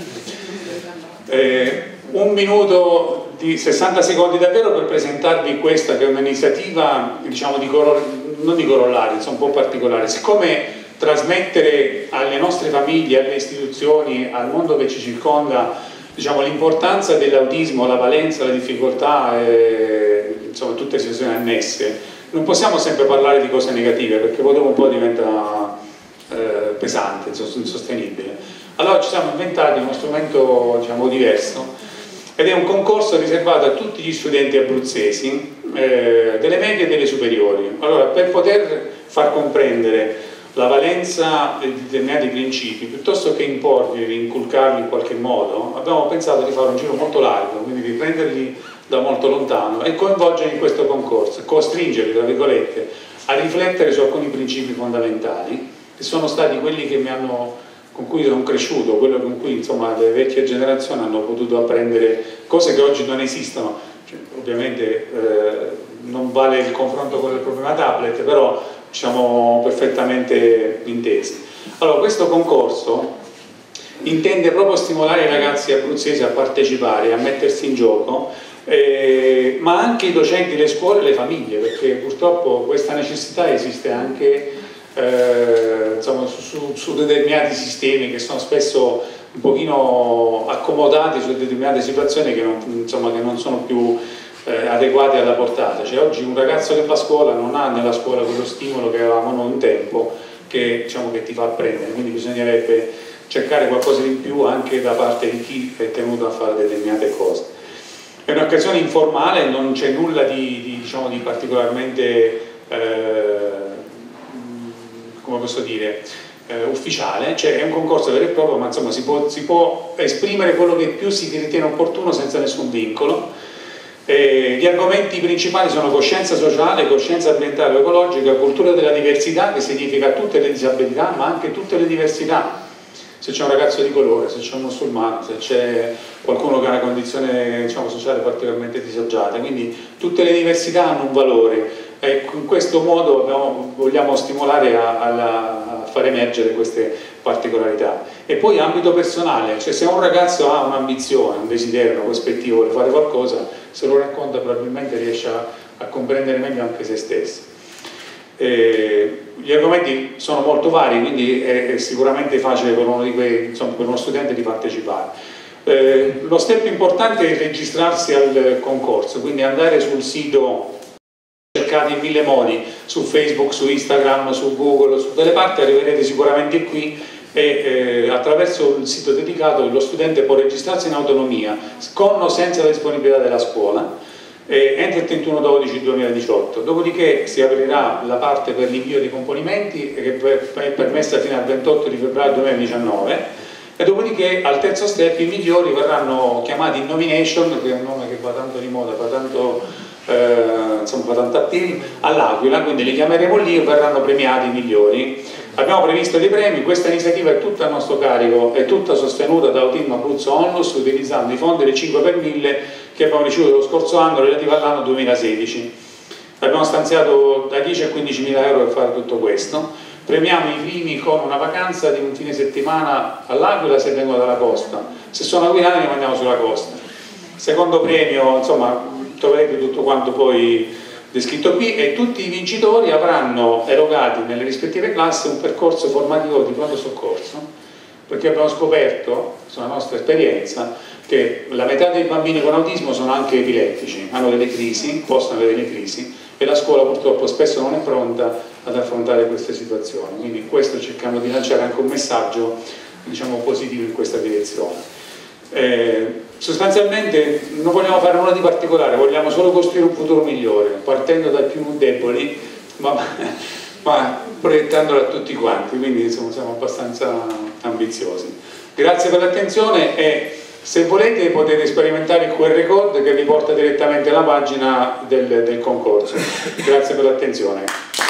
C: Un minuto di 60 secondi davvero per presentarvi questa, che è un'iniziativa, diciamo, non di corollario, insomma, un po' particolare. Siccome trasmettere alle nostre famiglie, alle istituzioni, al mondo che ci circonda, diciamo, l'importanza dell'autismo, la valenza, la difficoltà, insomma tutte le situazioni annesse, non possiamo sempre parlare di cose negative, perché poi dopo un po' diventa pesante, insostenibile. Allora ci siamo inventati uno strumento, diciamo, diverso, ed è un concorso riservato a tutti gli studenti abruzzesi delle medie e delle superiori. Allora, per poter far comprendere la valenza di determinati principi, piuttosto che imporli, inculcarli in qualche modo, abbiamo pensato di fare un giro molto largo, quindi di prenderli da molto lontano e coinvolgerli in questo concorso, costringerli, tra virgolette, a riflettere su alcuni principi fondamentali, che sono stati quelli che con cui sono cresciuto, quello con cui, insomma, le vecchie generazioni hanno potuto apprendere cose che oggi non esistono. Cioè, ovviamente non vale il confronto con il problema tablet, però siamo perfettamente intesi. Allora, questo concorso intende proprio stimolare i ragazzi abruzzesi a partecipare, a mettersi in gioco, ma anche i docenti, le scuole e le famiglie, perché purtroppo questa necessità esiste anche insomma, su determinati sistemi che sono spesso un pochino accomodati su determinate situazioni che non sono più adeguati alla portata. Cioè, oggi un ragazzo che va a scuola non ha nella scuola quello stimolo che avevamo noi un tempo, che ti fa apprendere, quindi bisognerebbe cercare qualcosa di più anche da parte di chi è tenuto a fare determinate cose. È un'occasione informale, non c'è nulla di particolarmente come posso dire, ufficiale, cioè è un concorso vero e proprio, ma insomma si può esprimere quello che più si ritiene opportuno senza nessun vincolo. Gli argomenti principali sono coscienza sociale, coscienza ambientale o ecologica, cultura della diversità, che significa tutte le disabilità ma anche tutte le diversità. Se c'è un ragazzo di colore, se c'è un musulmano, se c'è qualcuno che ha una condizione, diciamo, sociale particolarmente disagiata, quindi tutte le diversità hanno un valore e in questo modo vogliamo stimolare a far emergere queste particolarità. E poi ambito personale, cioè se un ragazzo ha un'ambizione, un desiderio, una prospettiva, vuole fare qualcosa, se lo racconta probabilmente riesce a comprendere meglio anche se stesso. Gli argomenti sono molto vari, quindi è sicuramente facile per uno studente di partecipare. Lo step importante è registrarsi al concorso, quindi andare sul sito, cercate in 1000 modi, su Facebook, su Instagram, su Google, su tutte le parti, arriverete sicuramente qui e attraverso il sito dedicato lo studente può registrarsi in autonomia, con o senza la disponibilità della scuola, entro il 31/12/2018, dopodiché si aprirà la parte per l'invio di componimenti che è permessa fino al 28 di febbraio 2019 e dopodiché al terzo step i migliori verranno chiamati in nomination, che è un nome che va tanto di moda, fa tanto appeal, all'Aquila, quindi li chiameremo lì e verranno premiati i migliori. Abbiamo previsto dei premi, questa iniziativa è tutta a nostro carico, è tutta sostenuta da Autismo Abruzzo Onlus utilizzando i fondi del 5 per 1000 che abbiamo ricevuto lo scorso anno relativo all'anno 2016. Abbiamo stanziato da 10 a 15.000 euro per fare tutto questo. Premiamo i primi con una vacanza di un fine settimana all'Aquila se vengono dalla costa, se sono aquilani li mandiamo sulla costa. Secondo premio, insomma, troverete tutto quanto poi descritto qui e tutti i vincitori avranno erogati nelle rispettive classi un percorso formativo di pronto soccorso, perché abbiamo scoperto, sulla nostra esperienza, che la metà dei bambini con autismo sono anche epilettici, hanno delle crisi, possono avere delle crisi e la scuola purtroppo spesso non è pronta ad affrontare queste situazioni, quindi questo cerchiamo di lanciare anche un messaggio, diciamo, positivo in questa direzione. Sostanzialmente non vogliamo fare nulla di particolare, vogliamo solo costruire un futuro migliore, partendo dai più deboli, ma proiettandolo a tutti quanti, quindi insomma siamo abbastanza ambiziosi. Grazie per l'attenzione e se volete potete sperimentare il QR code che vi porta direttamente alla pagina del concorso. Grazie per l'attenzione.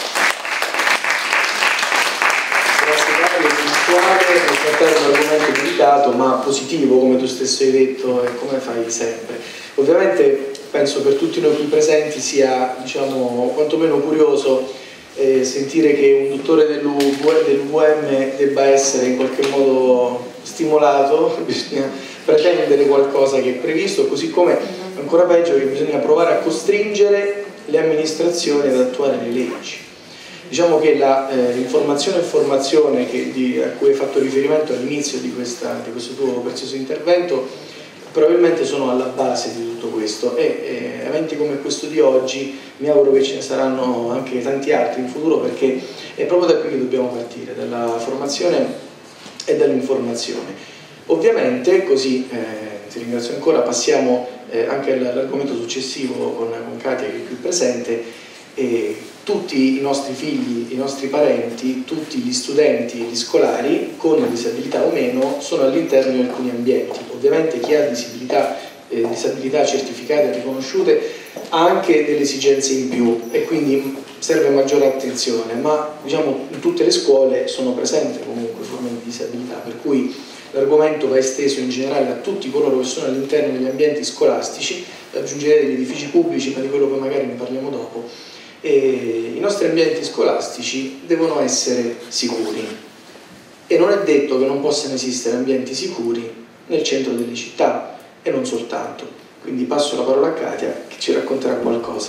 A: Trattare un argomento delicato ma positivo, come tu stesso hai detto e come fai sempre. Ovviamente penso per tutti noi qui presenti sia, diciamo, quantomeno curioso sentire che un dottore dell'UVM debba essere in qualche modo stimolato, bisogna pretendere qualcosa che è previsto, così come ancora peggio che bisogna provare a costringere le amministrazioni ad attuare le leggi. Diciamo che l'informazione e formazione a cui hai fatto riferimento all'inizio di questo tuo prezioso intervento probabilmente sono alla base di tutto questo e eventi come questo di oggi mi auguro che ce ne saranno anche tanti altri in futuro, perché è proprio da qui che dobbiamo partire, dalla formazione e dall'informazione. Ovviamente, così ti ringrazio ancora, passiamo anche all'argomento successivo con Katia che è qui presente. Tutti i nostri figli, i nostri parenti, tutti gli studenti e gli scolari con disabilità o meno sono all'interno di alcuni ambienti. Ovviamente chi ha disabilità certificate e riconosciute ha anche delle esigenze in più e quindi serve maggiore attenzione, ma diciamo in tutte le scuole sono presenti comunque forme di disabilità, per cui l'argomento va esteso in generale a tutti coloro che sono all'interno degli ambienti scolastici, aggiungerei degli edifici pubblici, ma di quello poi magari ne parliamo dopo. E i nostri ambienti scolastici devono essere sicuri e non è detto che non possano esistere ambienti sicuri nel centro delle città e non soltanto. Quindi passo la parola a Katia che ci racconterà qualcosa.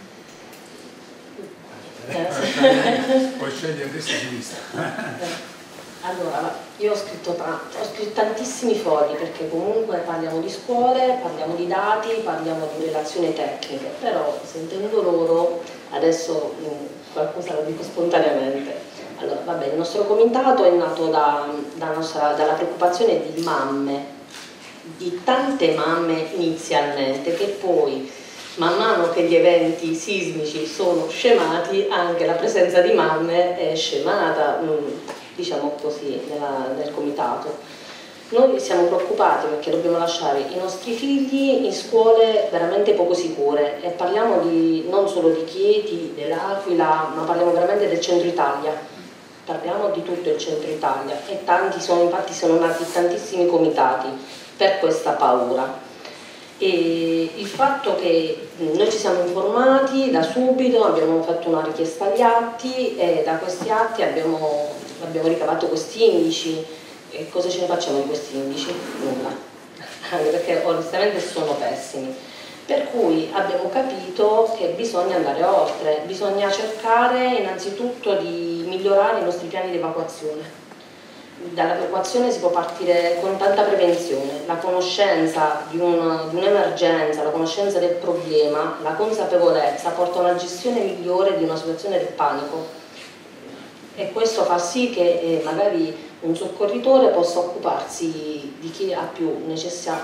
D: Puoi scegliere destra e sinistra.
E: Allora, io ho scritto tantissimi fogli perché comunque parliamo di scuole, parliamo di dati, parliamo di relazioni tecniche, però sentendo loro adesso qualcosa lo dico spontaneamente. Allora, vabbè, il nostro comitato è nato dalla preoccupazione di mamme, di tante mamme inizialmente, che poi man mano che gli eventi sismici sono scemati, anche la presenza di mamme è scemata. diciamo così, del comitato. Noi siamo preoccupati perché dobbiamo lasciare i nostri figli in scuole veramente poco sicure, e parliamo non solo di Chieti, dell'Aquila, ma parliamo veramente del centro Italia, parliamo di tutto il centro Italia, e infatti sono nati tantissimi comitati per questa paura. E il fatto che noi ci siamo informati da subito, abbiamo fatto una richiesta agli atti, e da questi atti abbiamo ricavato questi indici. E cosa ce ne facciamo di questi indici? Nulla, anche perché onestamente sono pessimi. Per cui abbiamo capito che bisogna andare oltre, bisogna cercare innanzitutto di migliorare i nostri piani di evacuazione. Dall'evacuazione si può partire con tanta prevenzione, la conoscenza di un'emergenza, la conoscenza del problema, la consapevolezza porta a una gestione migliore di una situazione del panico, e questo fa sì che magari un soccorritore possa occuparsi di chi ha più necessità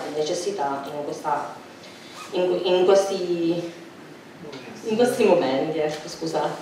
E: in questi momenti, scusate.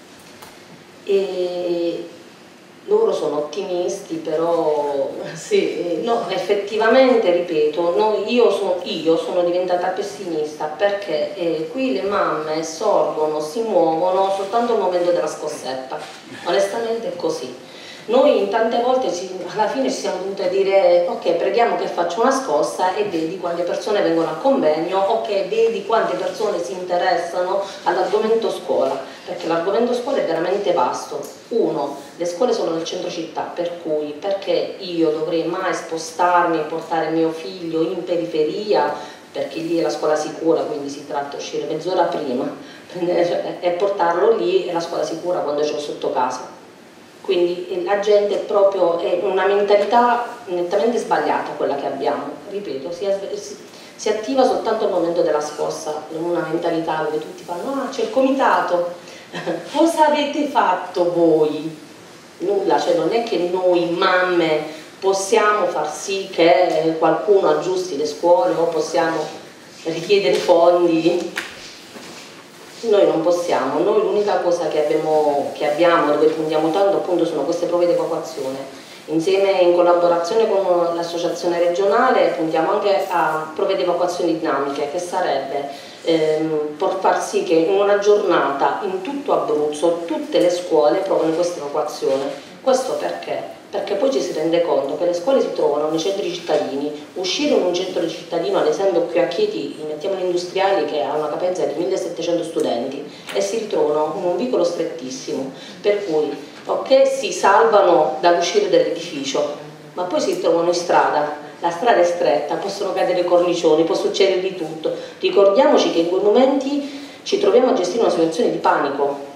E: E loro sono ottimisti, però sì, no, effettivamente, ripeto, io sono diventata pessimista, perché qui le mamme sorgono, si muovono soltanto al momento della scossetta, onestamente è così. Noi tante volte alla fine ci siamo dovute dire: ok, preghiamo che faccia una scossa e vedi quante persone vengono a convegno, ok, vedi quante persone si interessano all'argomento scuola, perché l'argomento scuola è veramente vasto. Uno, le scuole sono nel centro città, per cui perché io dovrei mai spostarmi e portare mio figlio in periferia, perché lì è la scuola sicura, quindi si tratta di uscire mezz'ora prima e portarlo lì, è la scuola sicura quando ce l'ho sotto casa. Quindi la gente è una mentalità nettamente sbagliata quella che abbiamo, ripeto, si attiva soltanto al momento della scossa, una mentalità dove tutti fanno: ah, c'è il comitato, cosa avete fatto voi? Nulla, cioè non è che noi mamme possiamo far sì che qualcuno aggiusti le scuole o possiamo richiedere fondi. Noi non possiamo, noi l'unica cosa che abbiamo, dove puntiamo tanto appunto, sono queste prove di evacuazione. Insieme, in collaborazione con l'associazione regionale, puntiamo anche a prove di evacuazione dinamiche, che sarebbe per far sì che in una giornata in tutto Abruzzo tutte le scuole provano questa evacuazione. Questo perché? Perché poi ci si rende conto che le scuole si trovano nei centri cittadini. Uscire in un centro cittadino, ad esempio qui a Chieti, mettiamo l'industriali che ha una capienza di 1700 studenti, e si ritrovano in un vicolo strettissimo, per cui ok, si salvano dall'uscire dell'edificio, ma poi si trovano in strada, la strada è stretta, possono cadere cornicioni, può succedere di tutto. Ricordiamoci che in quei momenti ci troviamo a gestire una situazione di panico,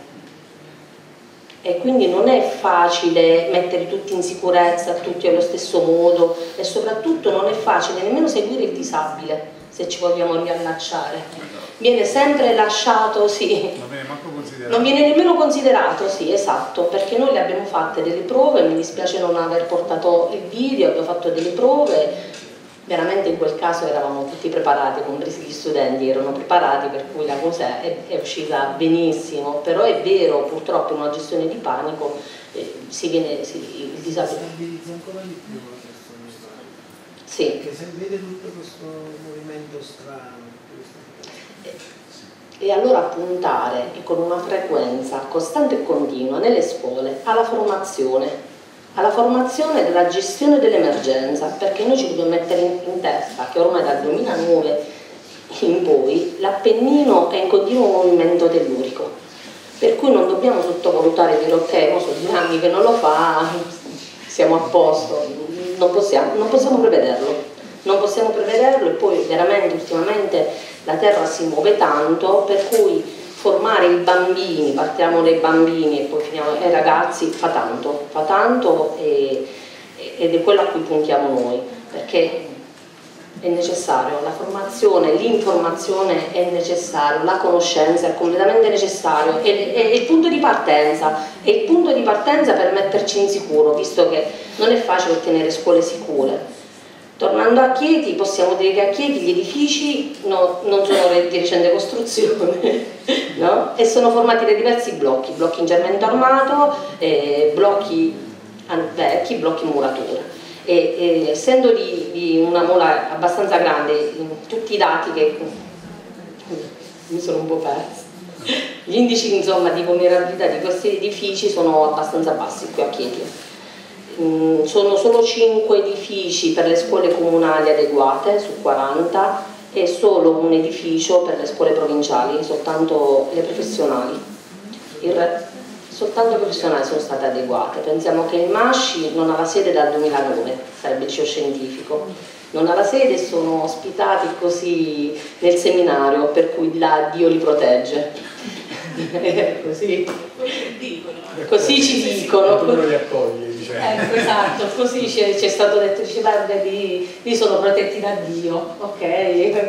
E: e quindi non è facile mettere tutti in sicurezza, tutti allo stesso modo, e soprattutto non è facile nemmeno seguire il disabile, se ci vogliamo riallacciare. Viene sempre lasciato, sì, non viene nemmeno considerato, sì, esatto, perché noi le abbiamo fatte delle prove, mi dispiace non aver portato il video, abbiamo fatto delle prove, veramente in quel caso eravamo tutti preparati, compresi gli studenti erano preparati, per cui la cosa è uscita benissimo. Però è vero, purtroppo in una gestione di panico il disabile
F: ancora di più la persona.
E: Sì.
F: Perché se vede tutto questo movimento strano.
E: E allora puntare con una frequenza costante e continua nelle scuole alla formazione della gestione dell'emergenza, perché noi ci dobbiamo mettere in testa che ormai dal 2009 in poi l'Appennino è in continuo movimento tellurico, per cui non dobbiamo sottovalutare e dire ok, sono 2 anni che non lo fa, siamo a posto, non possiamo prevederlo, e poi veramente ultimamente la terra si muove tanto, per cui formare i bambini, partiamo dai bambini e poi finiamo ai ragazzi, fa tanto ed è quello a cui puntiamo noi, perché è necessario, la formazione, l'informazione è necessario, la conoscenza è completamente necessario, è il punto di partenza, per metterci in sicuro, visto che non è facile ottenere scuole sicure. Tornando a Chieti, possiamo dire che a Chieti gli edifici non sono di recente costruzione, no? E sono formati da diversi blocchi in cemento armato, blocchi vecchi, blocchi muratura. E essendo di una mola abbastanza grande, tutti i dati che mi sono un po' persa, gli indici insomma di vulnerabilità di questi edifici sono abbastanza bassi qui a Chieti. Sono solo 5 edifici per le scuole comunali adeguate su 40 e solo un edificio per le scuole provinciali, soltanto le professionali. Soltanto le professionali sono state adeguate. Pensiamo che il Masci non ha la sede dal 2009, sarebbe il liceo scientifico, non ha la sede e sono ospitati così nel seminario, per cui là Dio li protegge. Così ci dicono.
D: Qualcuno li accoglie, diciamo.
E: Esatto, così ci è stato detto, dice guarda, lì sono protetti da Dio, ok?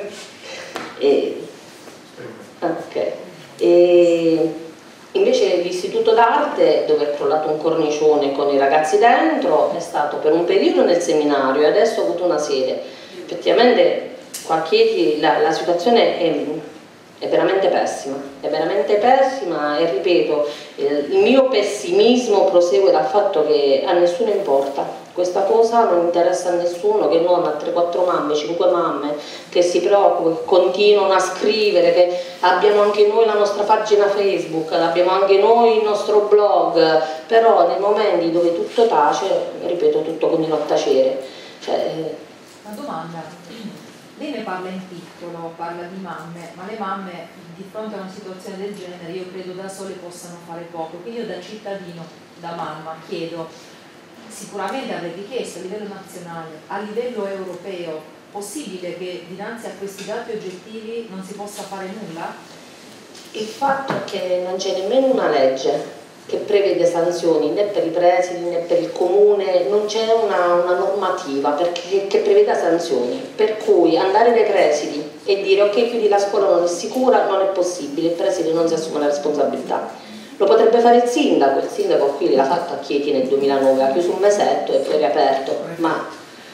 E: Invece l'istituto d'arte, dove è crollato un cornicione con i ragazzi dentro, è stato per un periodo nel seminario e adesso ha avuto una sede. Effettivamente qua a Chieti la situazione è veramente pessima e ripeto, il mio pessimismo prosegue dal fatto che a nessuno importa. Questa cosa non interessa a nessuno, che non a 3-4 mamme, 5 mamme che si preoccupano, che continuano a scrivere, che abbiamo anche noi la nostra pagina Facebook, abbiamo anche noi il nostro blog, però nei momenti dove tutto tace, ripeto, tutto continua a tacere.
G: Una domanda, lei ne parla in piccolo, parla di mamme, ma le mamme di fronte a una situazione del genere io credo da sole possano fare poco, quindi io da cittadino, da mamma, chiedo. Sicuramente avrei chiesto a livello nazionale, a livello europeo, possibile che dinanzi a questi dati oggettivi non si possa fare nulla?
E: Il fatto è che non c'è nemmeno una legge che prevede sanzioni né per i presidi né per il comune, non c'è una normativa che preveda sanzioni, per cui andare dai presidi e dire ok, chiudi la scuola, non è sicura, non è possibile, il preside non si assume la responsabilità. Lo potrebbe fare il sindaco qui l'ha fatto a Chieti nel 2009, ha chiuso un mesetto e poi riaperto, ma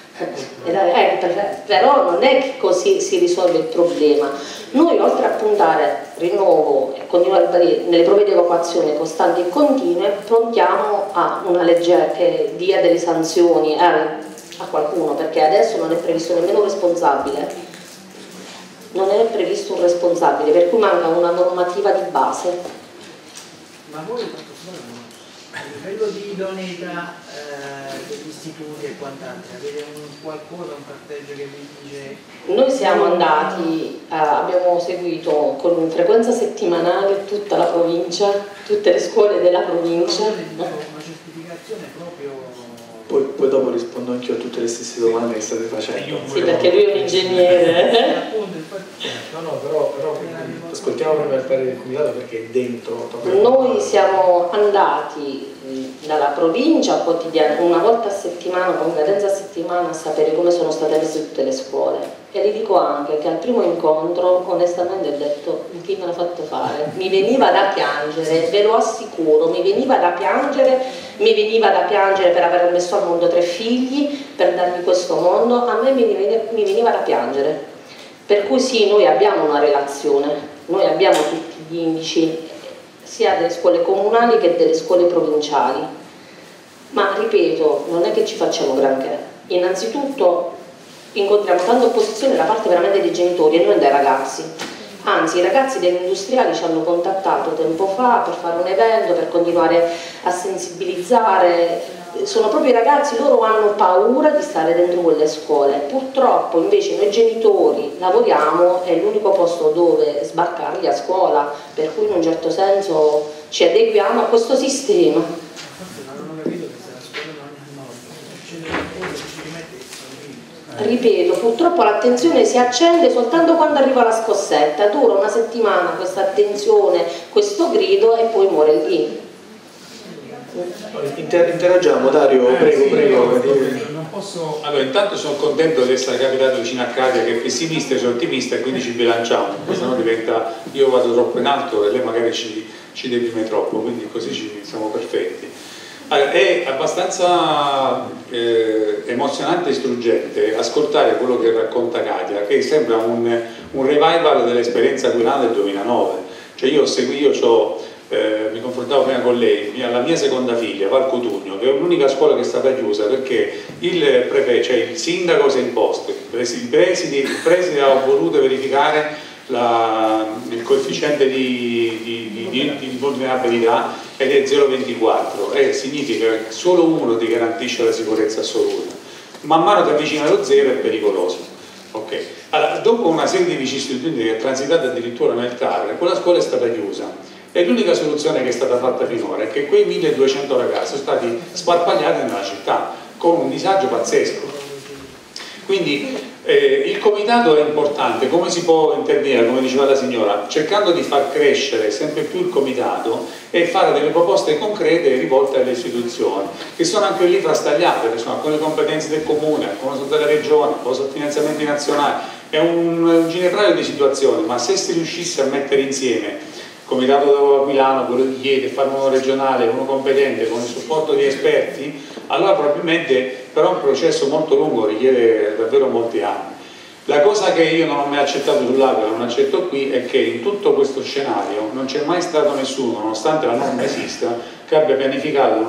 E: però non è che così si risolve il problema. Noi oltre a puntare rinnovo e continuare a nelle prove di evacuazione costanti e continue, puntiamo a una legge che dia delle sanzioni a qualcuno, perché adesso non è previsto nemmeno un responsabile, non è previsto un responsabile, per cui manca una normativa di base.
F: Ma voi a livello di idoneità degli istituti e quant'altro, avete qualcosa, un carteggio che vi dice?
E: Noi siamo andati, abbiamo seguito con frequenza settimanale tutta la provincia, tutte le scuole della provincia.
F: Una certificazione proprio...
A: Poi dopo rispondo anche io a tutte le stesse domande che state facendo.
E: Sì, perché lui è un ingegnere.
A: Però ascoltiamo prima il parere del comitato perché è dentro.
E: Noi siamo andati dalla provincia quotidiana, una volta a settimana, con cadenza a settimana, a sapere come sono state messe tutte le scuole. E le dico anche che al primo incontro, onestamente, ho detto: chi me l'ha fatto fare? Mi veniva da piangere, ve lo assicuro, mi veniva da piangere per aver messo al mondo 3 figli, per darmi questo mondo, a me mi veniva da piangere. Per cui sì, noi abbiamo una relazione, noi abbiamo tutti gli indici, sia delle scuole comunali che delle scuole provinciali, ma ripeto, non è che ci facciamo granché. Innanzitutto incontriamo tanta opposizione da parte veramente dei genitori e non dai ragazzi. Anzi, i ragazzi degli industriali ci hanno contattato tempo fa per fare un evento, per continuare a sensibilizzare. Sono proprio i ragazzi, loro hanno paura di stare dentro quelle scuole. Purtroppo invece noi genitori lavoriamo, è l'unico posto dove sbarcarli a scuola, per cui in un certo senso ci adeguiamo a questo sistema. Ripeto, purtroppo l'attenzione si accende soltanto quando arriva la scossetta, dura una settimana questa attenzione, questo grido e poi muore lì.
A: Interagiamo, Dario, prego.
C: Non posso... Allora, intanto sono contento di essere capitato vicino a Katia, che è pessimista e sono ottimista, e quindi ci bilanciamo, se no diventa io vado troppo in alto e lei magari ci deprime troppo, quindi così siamo perfetti. Allora, è abbastanza emozionante e struggente ascoltare quello che racconta Katia, che sembra un revival dell'esperienza quinale del 2009. Cioè io ho mi confrontavo prima con lei, la mia seconda figlia, Val Cotugno, che è l'unica scuola che è stata chiusa perché il prefetto, cioè il sindaco si è imposto, il preside ha voluto verificare il coefficiente di vulnerabilità ed è 0,24 e significa che solo uno ti garantisce la sicurezza assoluta. Man mano ti avvicina allo zero è pericoloso. Okay. Allora, dopo una serie di vicissitudini che è transitata addirittura nel TAR, quella scuola è stata chiusa. E l'unica soluzione che è stata fatta finora è che quei 1200 ragazzi sono stati sparpagliati nella città con un disagio pazzesco. Quindi il comitato è importante. Come si può intervenire, come diceva la signora, cercando di far crescere sempre più il comitato e fare delle proposte concrete rivolte alle istituzioni, che sono anche lì frastagliate, perché sono alcune competenze del comune, alcune sono della regione, alcune sono finanziamenti nazionali. È un ginepraio di situazioni, ma se si riuscisse a mettere insieme il comitato aquilano, quello di Chieti, fare uno regionale, uno competente con il supporto di esperti, allora probabilmente, però è un processo molto lungo, richiede davvero molti anni. La cosa che io non ho mai accettato sull'Aquila, non accetto qui, è che in tutto questo scenario non c'è mai stato nessuno, nonostante la norma esista, che abbia pianificato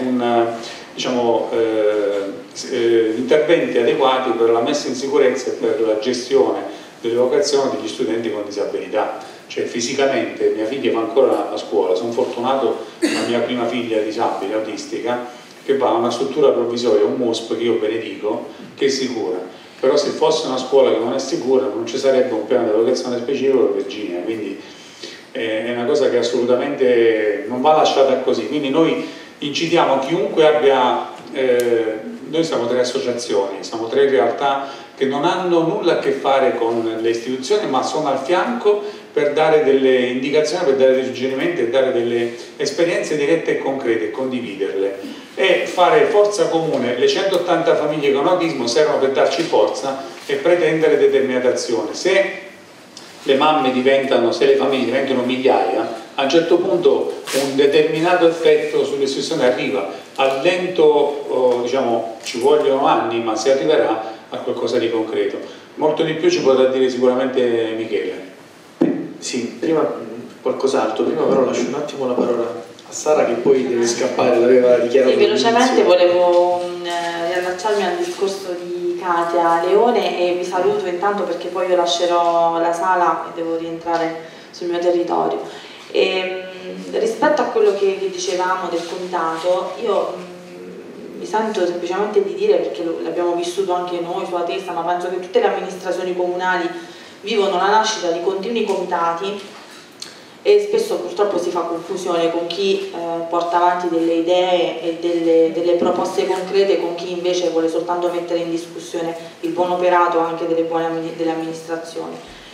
C: interventi adeguati per la messa in sicurezza e per la gestione dell'educazione degli studenti con disabilità. Cioè fisicamente mia figlia va ancora a scuola, sono fortunato, la mia prima figlia disabile, autistica, che va a una struttura provvisoria, un MUSP che io benedico, che è sicura. Però se fosse una scuola che non è sicura non ci sarebbe un piano di educazione specifico per Virginia, quindi è una cosa che assolutamente non va lasciata così. Quindi noi incitiamo chiunque abbia, noi siamo 3 associazioni, siamo 3 realtà che non hanno nulla a che fare con le istituzioni, ma sono al fianco per dare delle indicazioni, per dare dei suggerimenti e dare delle esperienze dirette e concrete e condividerle e fare forza comune. Le 180 famiglie con autismo servono per darci forza e pretendere determinate azioni. Se le famiglie diventano migliaia, a un certo punto un determinato effetto sulle istituzioni arriva. A lento, diciamo, ci vogliono anni, ma si arriverà a qualcosa di concreto. Molto di più ci potrà dire sicuramente Michele.
A: Sì, prima qualcos'altro, prima però lascio un attimo la parola a Sara che poi deve scappare, l'aveva dichiarato.
B: Sì, velocemente volevo riallacciarmi al discorso di Katia Leone e vi saluto intanto perché poi io lascerò la sala e devo rientrare sul mio territorio. Rispetto a quello che dicevamo del comitato, io mi sento semplicemente di dire, perché l'abbiamo vissuto anche noi sulla testa, ma penso che tutte le amministrazioni comunali vivono la nascita di continui comitati e spesso purtroppo si fa confusione con chi porta avanti delle idee e delle proposte concrete con chi invece vuole soltanto mettere in discussione il buon operato anche delle amministrazioni.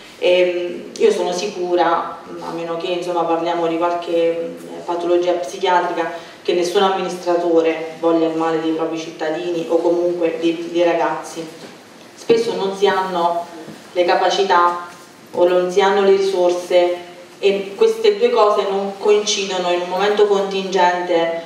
B: Io sono sicura, a meno che insomma parliamo di qualche patologia psichiatrica, che nessun amministratore voglia il male dei propri cittadini o comunque dei ragazzi. Spesso non si hanno le capacità o non si hanno le risorse e queste due cose non coincidono in un momento contingente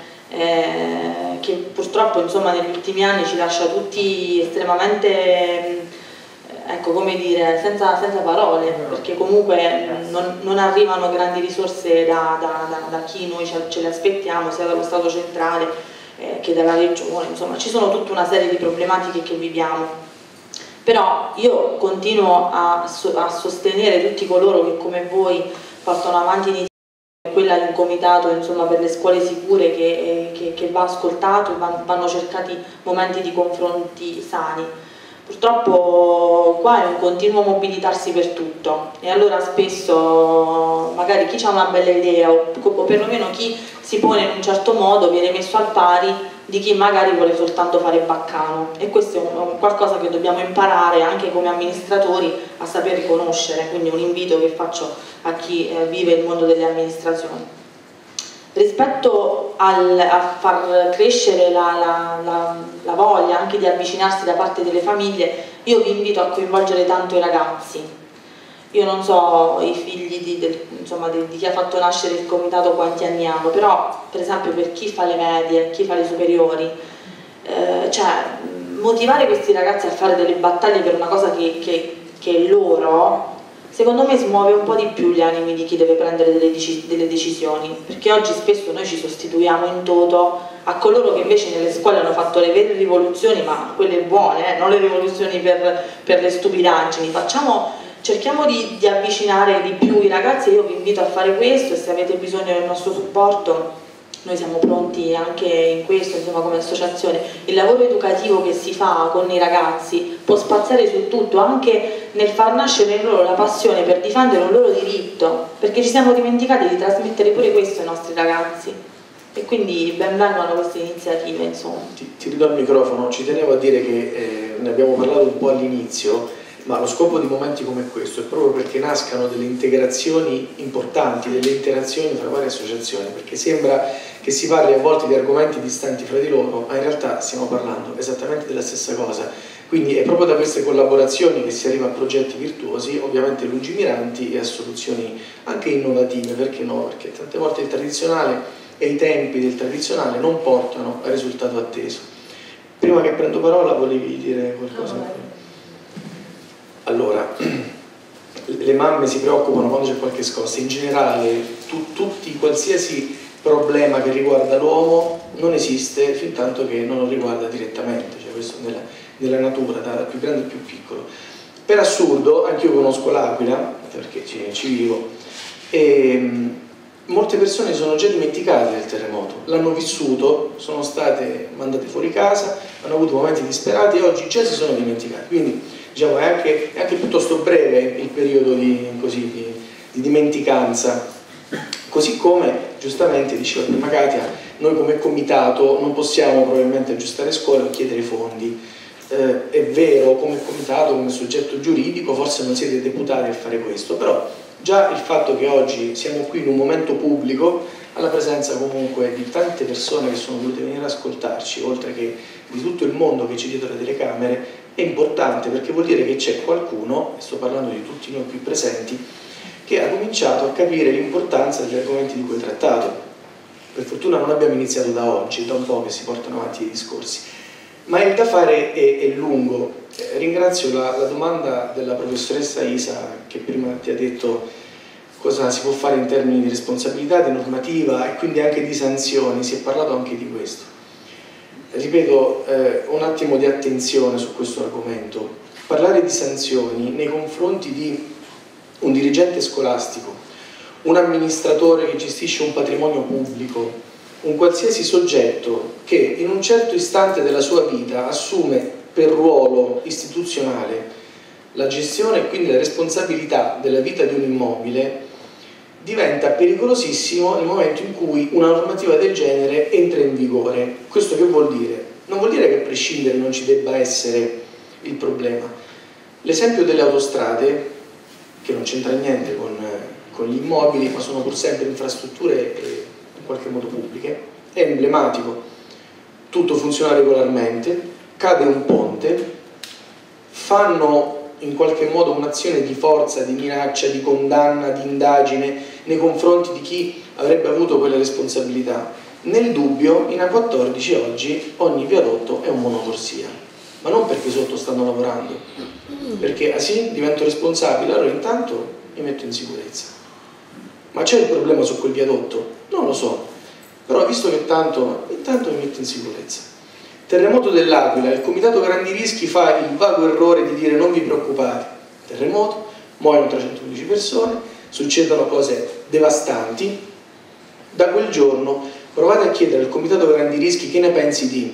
B: che purtroppo insomma negli ultimi anni ci lascia tutti estremamente ecco, come dire, senza parole, perché comunque non arrivano grandi risorse da chi noi ce le aspettiamo, sia dallo Stato centrale che dalla regione, insomma ci sono tutta una serie di problematiche che viviamo. Però io continuo a sostenere tutti coloro che come voi portano avanti iniziative, quella di un comitato insomma, per le scuole sicure che va ascoltato, vanno cercati momenti di confronti sani. Purtroppo qua è un continuo mobilitarsi per tutto e allora spesso magari chi ha una bella idea o perlomeno chi si pone in un certo modo viene messo al pari di chi magari vuole soltanto fare baccano e questo è qualcosa che dobbiamo imparare anche come amministratori a saper riconoscere, quindi un invito che faccio a chi vive il mondo delle amministrazioni. Rispetto a far crescere la voglia anche di avvicinarsi da parte delle famiglie, io vi invito a coinvolgere tanto i ragazzi. Io non so i figli di chi ha fatto nascere il comitato quanti anni hanno, però per esempio per chi fa le medie, chi fa le superiori, motivare questi ragazzi a fare delle battaglie per una cosa che è loro, secondo me smuove un po' di più gli animi di chi deve prendere delle decisioni, perché oggi spesso noi ci sostituiamo in toto a coloro che invece nelle scuole hanno fatto le vere rivoluzioni, ma quelle buone, non le rivoluzioni per le stupidaggini. Cerchiamo di avvicinare di più i ragazzi, io vi invito a fare questo, e se avete bisogno del nostro supporto noi siamo pronti anche in questo, insomma, come associazione. Il lavoro educativo che si fa con i ragazzi può spaziare su tutto, anche nel far nascere in loro la passione per difendere un loro diritto, perché ci siamo dimenticati di trasmettere pure questo ai nostri ragazzi, e quindi ben vengano queste iniziative, insomma.
A: Ti ridò il microfono. Ci tenevo a dire che ne abbiamo parlato un po' all'inizio, ma lo scopo di momenti come questo è proprio perché nascano delle integrazioni importanti, delle interazioni fra varie associazioni, perché sembra che si parli a volte di argomenti distanti fra di loro, ma in realtà stiamo parlando esattamente della stessa cosa. Quindi è proprio da queste collaborazioni che si arriva a progetti virtuosi, ovviamente lungimiranti, e a soluzioni anche innovative, perché no? Perché tante volte il tradizionale e i tempi del tradizionale non portano al risultato atteso. Prima che prendo parola volevi dire qualcosa?
E: No.
A: Allora, le mamme si preoccupano quando c'è qualche scossa, in generale qualsiasi problema che riguarda l'uomo non esiste fin tanto che non lo riguarda direttamente, cioè questo nella natura, dal più grande al più piccolo. Per assurdo, anch'io conosco l'Aquila, perché ci vivo, e molte persone sono già dimenticate del terremoto, l'hanno vissuto, sono state mandate fuori casa, hanno avuto momenti disperati e oggi già si sono dimenticati. Quindi diciamo, è anche piuttosto breve il periodo di dimenticanza, così come giustamente diceva prima Katia, noi come comitato non possiamo probabilmente aggiustare scuole o chiedere fondi. È vero, come comitato, come soggetto giuridico forse non siete deputati a fare questo, però già il fatto che oggi siamo qui in un momento pubblico, alla presenza comunque di tante persone che sono volute venire ad ascoltarci, oltre che di tutto il mondo che c'è dietro le telecamere, è importante, perché vuol dire che c'è qualcuno, e sto parlando di tutti noi qui presenti, che ha cominciato a capire l'importanza degli argomenti di cui è trattato. Per fortuna non abbiamo iniziato da oggi, da un po' che si portano avanti i discorsi, ma il da fare è lungo. Ringrazio la domanda della professoressa Isa, che prima ti ha detto cosa si può fare in termini di responsabilità, di normativa e quindi anche di sanzioni. Si è parlato anche di questo. Ripeto, un attimo di attenzione su questo argomento. Parlare di sanzioni nei confronti di un dirigente scolastico, un amministratore che gestisce un patrimonio pubblico, un qualsiasi soggetto che in un certo istante della sua vita assume per ruolo istituzionale la gestione e quindi la responsabilità della vita di un immobile, diventa pericolosissimo nel momento in cui una normativa del genere entra in vigore. Questo che vuol dire? Non vuol dire che a prescindere non ci debba essere il problema. L'esempio delle autostrade, che non c'entra niente con gli immobili, ma sono pur sempre infrastrutture in qualche modo pubbliche, è emblematico. Tutto funziona regolarmente, cade un ponte, fanno in qualche modo un'azione di forza, di minaccia, di condanna, di indagine nei confronti di chi avrebbe avuto quelle responsabilità. Nel dubbio, in A14 oggi ogni viadotto è un monocorsia, ma non perché sotto stanno lavorando, perché sì, divento responsabile, allora intanto mi metto in sicurezza. Ma c'è il problema su quel viadotto? Non lo so, però visto che intanto mi metto in sicurezza. Terremoto dell'Aquila, il comitato grandi rischi fa il vago errore di dire non vi preoccupate, terremoto, muoiono 311 persone, succedono cose devastanti. Da quel giorno provate a chiedere al comitato grandi rischi che ne pensi di,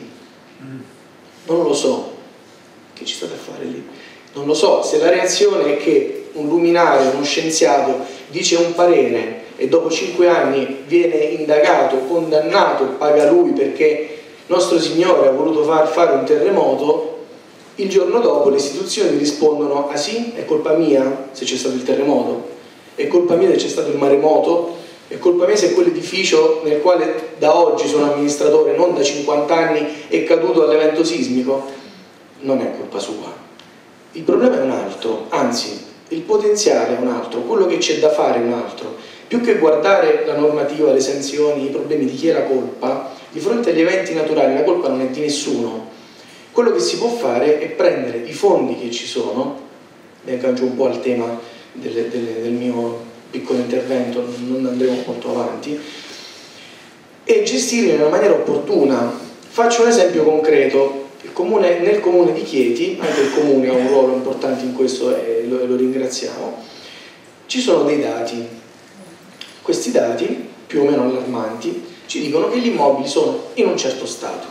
A: non lo so, che ci state a fare lì? Non lo so, se la reazione è che un luminario, uno scienziato dice un parere e dopo 5 anni viene indagato, condannato, paga lui perché nostro Signore ha voluto fare un terremoto, il giorno dopo le istituzioni rispondono: ah sì, è colpa mia se c'è stato il terremoto, è colpa mia se c'è stato il maremoto, è colpa mia se quell'edificio nel quale da oggi sono amministratore, non da 50 anni, è caduto all'evento sismico. Non è colpa sua. Il problema è un altro, anzi il potenziale è un altro, quello che c'è da fare è un altro. Più che guardare la normativa, le sanzioni, i problemi di chi è la colpa, di fronte agli eventi naturali la colpa non è di nessuno. Quello che si può fare è prendere i fondi che ci sono, mi aggancio un po' al tema del mio piccolo intervento, non andremo molto avanti, e gestirli in una maniera opportuna. Faccio un esempio concreto. Nel comune di Chieti, anche il comune ha un ruolo importante in questo e lo ringraziamo, ci sono dei dati. Questi dati, più o meno allarmanti, ci dicono che gli immobili sono in un certo stato.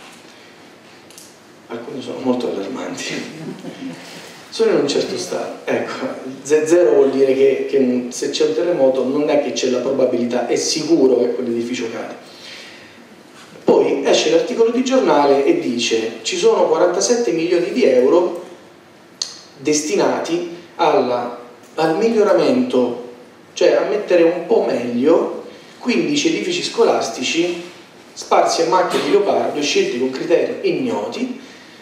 A: Alcuni sono molto allarmanti. Sono in un certo stato. Ecco, zero vuol dire che se c'è un terremoto non è che c'è la probabilità, è sicuro che quell'edificio cade. Poi esce l'articolo di giornale e dice: ci sono 47 milioni di euro destinati al miglioramento, cioè a mettere un po' meglio 15 edifici scolastici sparsi a macchia di leopardo, scelti con criteri ignoti,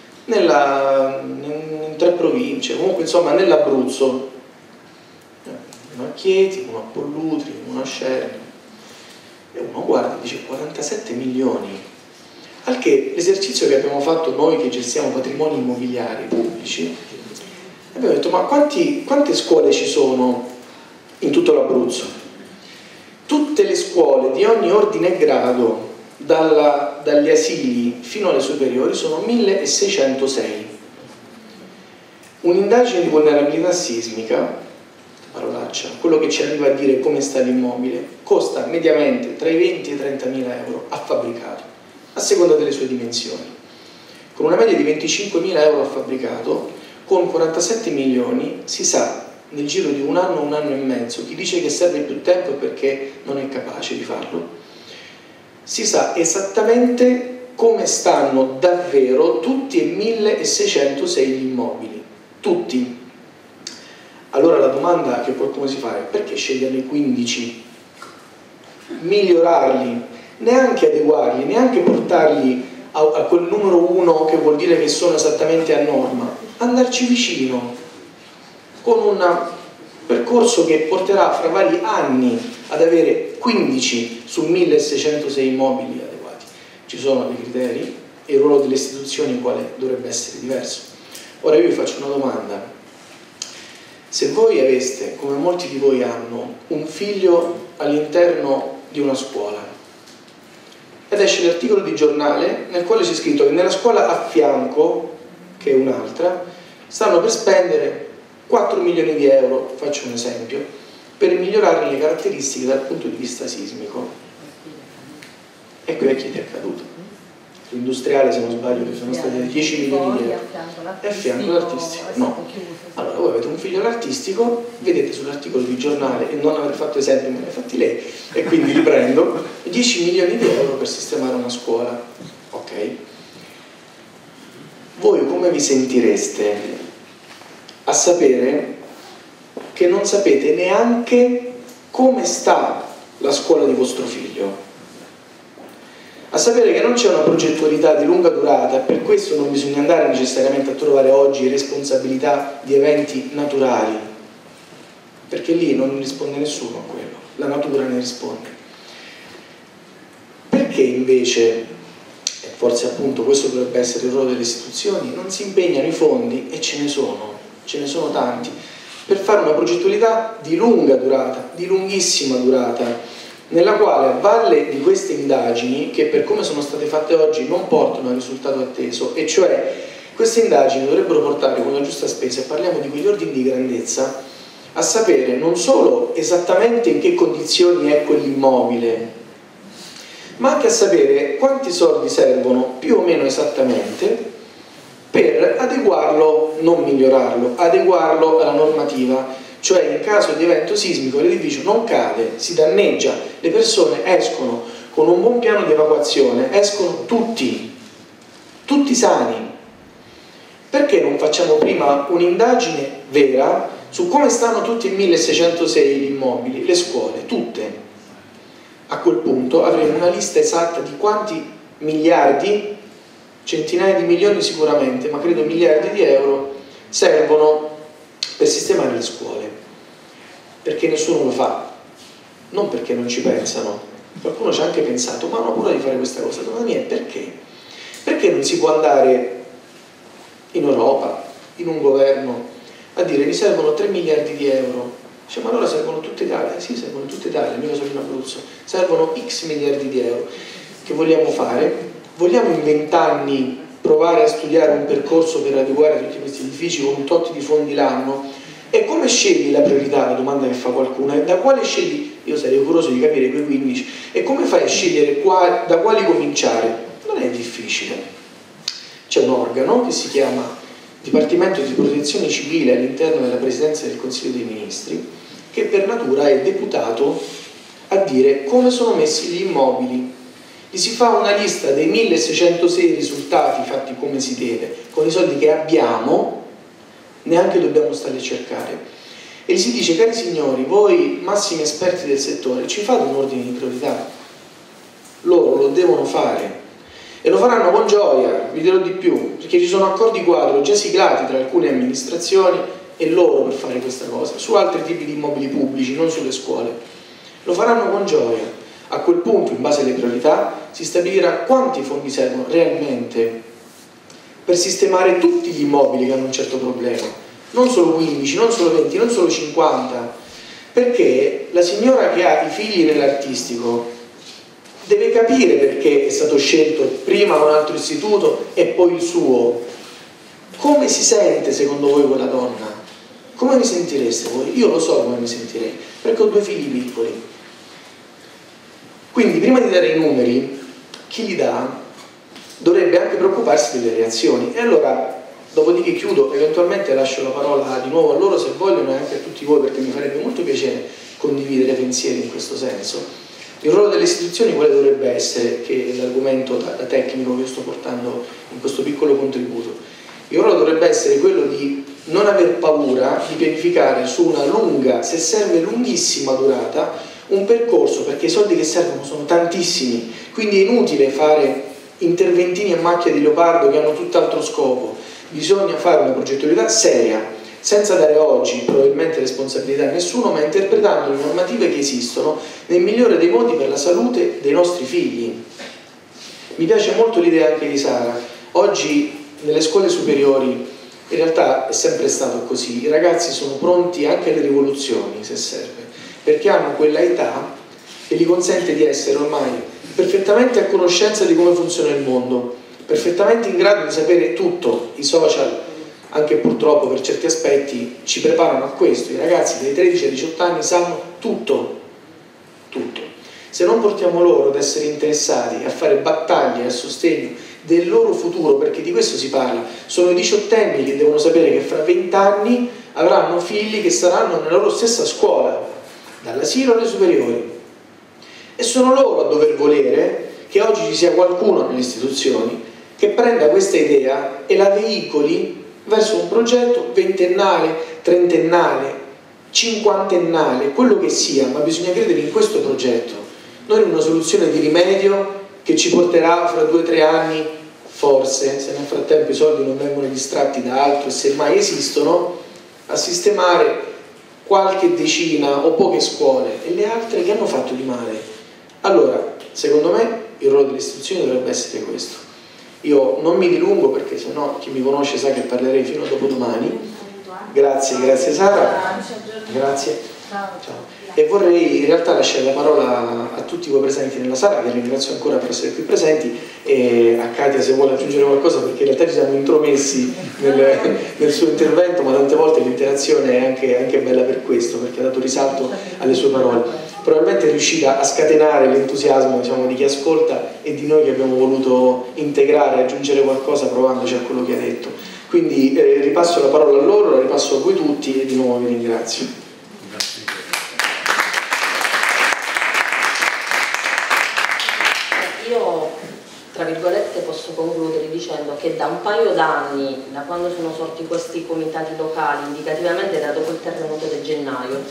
A: in 3 province, comunque insomma nell'Abruzzo, uno a Chieti, uno a Pollutri, uno a Scerno. E uno guarda e dice 47 milioni, al che l'esercizio che abbiamo fatto noi che gestiamo patrimoni immobiliari pubblici, abbiamo detto: ma quante scuole ci sono in tutto l'Abruzzo? Tutte le scuole di ogni ordine e grado, dagli asili fino alle superiori, sono 1606. Un'indagine di vulnerabilità sismica, parolaccia, quello che ci arriva a dire come sta l'immobile, costa mediamente tra i 20 e i 30.000 euro a fabbricato, a seconda delle sue dimensioni. Con una media di 25.000 euro a fabbricato, con 47 milioni, si sa nel giro di un anno e mezzo, chi dice che serve più tempo è perché non è capace di farlo, si sa esattamente come stanno davvero tutti e 1606 gli immobili, tutti. Allora la domanda che qualcuno si fa è: perché sceglierne 15? Migliorarli, neanche adeguarli, neanche portarli a quel numero 1 che vuol dire che sono esattamente a norma, andarci vicino con un percorso che porterà fra vari anni ad avere 15 su 1606 immobili adeguati. Ci sono dei criteri e il ruolo delle istituzioni quale dovrebbe essere diverso. Ora io vi faccio una domanda: se voi aveste, come molti di voi hanno, un figlio all'interno di una scuola ed esce l'articolo di giornale nel quale c'è scritto che nella scuola a fianco, che è un'altra, stanno per spendere 4 milioni di euro, faccio un esempio, per migliorare le caratteristiche dal punto di vista sismico, e qui a Chieti è accaduto. L'industriale, se non sbaglio, che sono stati 10 milioni di euro. E a fianco l'artistico no. Allora voi avete un figlio all'artistico, vedete sull'articolo di giornale, e non avrei fatto esempi, me ne hai fatti lei, e quindi riprendo: 10 milioni di euro per sistemare una scuola. Ok? Voi come vi sentireste a sapere che non sapete neanche come sta la scuola di vostro figlio? A sapere che non c'è una progettualità di lunga durata, per questo non bisogna andare necessariamente a trovare oggi responsabilità di eventi naturali, perché lì non risponde nessuno a quello, la natura ne risponde. Perché invece, e forse appunto questo dovrebbe essere il ruolo delle istituzioni, non si impegnano i fondi, e ce ne sono tanti, per fare una progettualità di lunga durata, di lunghissima durata, nella quale a valle di queste indagini, che per come sono state fatte oggi non portano al risultato atteso, e cioè queste indagini dovrebbero portare con la giusta spesa, e parliamo di quegli ordini di grandezza, a sapere non solo esattamente in che condizioni è quell'immobile, ma anche a sapere quanti soldi servono più o meno esattamente per adeguarlo, non migliorarlo, adeguarlo alla normativa. Cioè in caso di evento sismico l'edificio non cade, si danneggia, le persone escono con un buon piano di evacuazione, escono tutti sani. Perché non facciamo prima un'indagine vera su come stanno tutti i 1606 gli immobili, le scuole, tutte? A quel punto avremo una lista esatta di quanti miliardi, centinaia di milioni sicuramente, ma credo miliardi di euro servono per sistemare le scuole. Perché nessuno lo fa, non perché non ci pensano. Qualcuno ci ha anche pensato, ma hanno paura di fare questa cosa. La domanda mia è perché? Perché non si può andare in Europa, in un governo, a dire mi servono 3 miliardi di euro. Dice, ma allora servono tutta Italia? Sì, servono tutta Italia, mica solo in Abruzzo. Servono X miliardi di euro. Che vogliamo fare? Vogliamo in 20 anni provare a studiare un percorso per adeguare tutti questi edifici con un tot di fondi l'anno? E come scegli la priorità? La domanda che fa qualcuno è da quale scegli? Io sarei curioso di capire quei 15. E come fai a scegliere da quali cominciare? Non è difficile. C'è un organo che si chiama Dipartimento di Protezione Civile all'interno della Presidenza del Consiglio dei Ministri, che per natura è deputato a dire come sono messi gli immobili. Gli si fa una lista dei 1606 risultati fatti come si deve, con i soldi che abbiamo, neanche dobbiamo stare a cercare. E gli si dice, cari signori, voi massimi esperti del settore, ci fate un ordine di priorità? Loro lo devono fare. E lo faranno con gioia, vi dirò di più, perché ci sono accordi quadro già siglati tra alcune amministrazioni e loro per fare questa cosa, su altri tipi di immobili pubblici, non sulle scuole. Lo faranno con gioia. A quel punto, in base alle priorità, si stabilirà quanti fondi servono realmente per sistemare tutti gli immobili che hanno un certo problema, non solo 15, non solo 20, non solo 50, perché la signora che ha i figli nell'artistico deve capire perché è stato scelto prima un altro istituto e poi il suo. Come si sente secondo voi quella donna? Come vi sentireste voi? Io lo so come mi sentirei, perché ho 2 figli piccoli. Quindi prima di dare i numeri, chi li dà dovrebbe anche preoccuparsi delle reazioni. E allora, dopodiché chiudo, eventualmente lascio la parola di nuovo a loro se vogliono e anche a tutti voi, perché mi farebbe molto piacere condividere pensieri in questo senso. Il ruolo delle istituzioni quale dovrebbe essere, che è l'argomento da tecnico che io sto portando in questo piccolo contributo. Il ruolo dovrebbe essere quello di non aver paura di pianificare su una lunga, se serve lunghissima durata, un percorso, perché i soldi che servono sono tantissimi, quindi è inutile fare interventini a macchia di leopardo che hanno tutt'altro scopo. Bisogna fare una progettualità seria, senza dare oggi probabilmente responsabilità a nessuno, ma interpretando le normative che esistono nel migliore dei modi per la salute dei nostri figli. Mi piace molto l'idea anche di Sara. Oggi nelle scuole superiori, in realtà è sempre stato così, i ragazzi sono pronti anche alle rivoluzioni se serve, perché hanno quella età che gli consente di essere ormai perfettamente a conoscenza di come funziona il mondo, perfettamente in grado di sapere tutto. I social, anche purtroppo per certi aspetti, ci preparano a questo. I ragazzi dai 13 ai 18 anni sanno tutto, tutto. Se non portiamo loro ad essere interessati, a fare battaglie a sostegno del loro futuro, perché di questo si parla, sono i 18enni che devono sapere che fra 20 anni avranno figli che saranno nella loro stessa scuola, dall'asilo alle superiori, e sono loro a dover volere che oggi ci sia qualcuno nelle istituzioni che prenda questa idea e la veicoli verso un progetto ventennale, trentennale, cinquantennale, quello che sia, ma bisogna credere in questo progetto, non in una soluzione di rimedio che ci porterà fra 2 o 3 anni, forse, se nel frattempo i soldi non vengono distratti da altro e se mai esistono, a sistemare qualche decina o poche scuole e le altre che hanno fatto di male. Allora, secondo me, il ruolo delle istituzioni dovrebbe essere questo. Io non mi dilungo perché sennò chi mi conosce sa che parlerei fino a dopodomani. Grazie Sara. Grazie. Ciao. E vorrei in realtà lasciare la parola a tutti voi presenti nella sala, che ringrazio ancora per essere qui presenti, e a Katia se vuole aggiungere qualcosa, perché in realtà ci siamo intromessi nel suo intervento, ma tante volte l'interazione è anche bella per questo, perché ha dato risalto alle sue parole. Probabilmente è riuscita a scatenare l'entusiasmo, diciamo, di chi ascolta e di noi che abbiamo voluto integrare, aggiungere qualcosa provandoci a quello che ha detto. Quindi ripasso la parola a loro, la ripasso a voi tutti e di nuovo vi ringrazio.
E: Io, tra virgolette, posso concludere dicendo che da un paio d'anni, da quando sono sorti questi comitati locali, indicativamente da dopo il terremoto del gennaio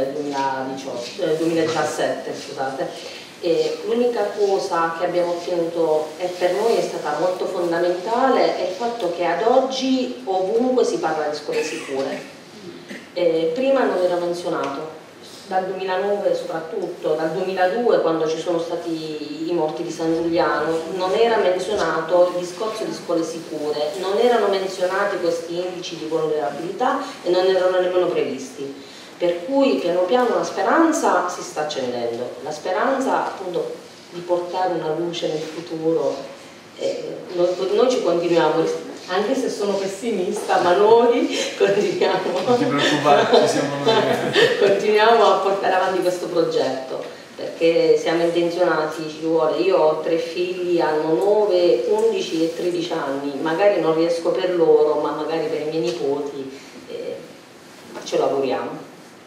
E: 2017, scusate, l'unica cosa che abbiamo ottenuto e per noi è stata molto fondamentale è il fatto che ad oggi ovunque si parla di scuole sicure. Prima non era menzionato. dal 2009 soprattutto, dal 2002 quando ci sono stati i morti di San Giuliano, non era menzionato il discorso di scuole sicure, non erano menzionati questi indici di vulnerabilità e non erano nemmeno previsti. Per cui piano piano la speranza si sta accendendo, la speranza appunto di portare una luce nel futuro. Noi ci continuiamo, anche se sono pessimista, ma noi continuiamo,
D: non ti preoccupare, ci siamo noi.
E: continuiamo a portare avanti questo progetto, perché siamo intenzionati, ci vuole. Io ho 3 figli, hanno 9, 11 e 13 anni, magari non riesco per loro, ma magari per i miei nipoti ci lavoriamo.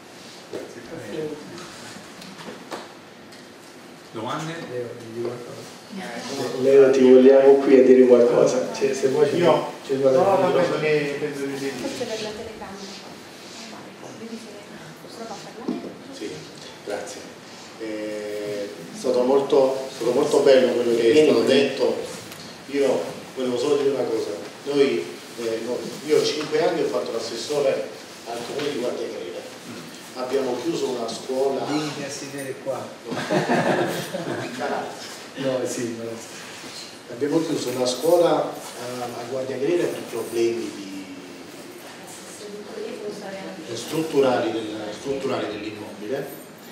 C: Domande?
A: Leo, ti vogliamo qui a dire qualcosa? Cioè, se vuoi
F: Io
A: penso
F: che di sì.
H: Forse per la telecamera.
I: Sì, grazie. È stato molto bello quello che è stato detto. Io volevo solo dire una cosa. Io ho 5 anni ho fatto l'assessore al comune di Guardiagrele. Abbiamo chiuso una scuola.
F: Vieni a sedere qua.
I: No, sì, abbiamo chiuso una scuola a Guardiagrele per problemi strutturali dell'immobile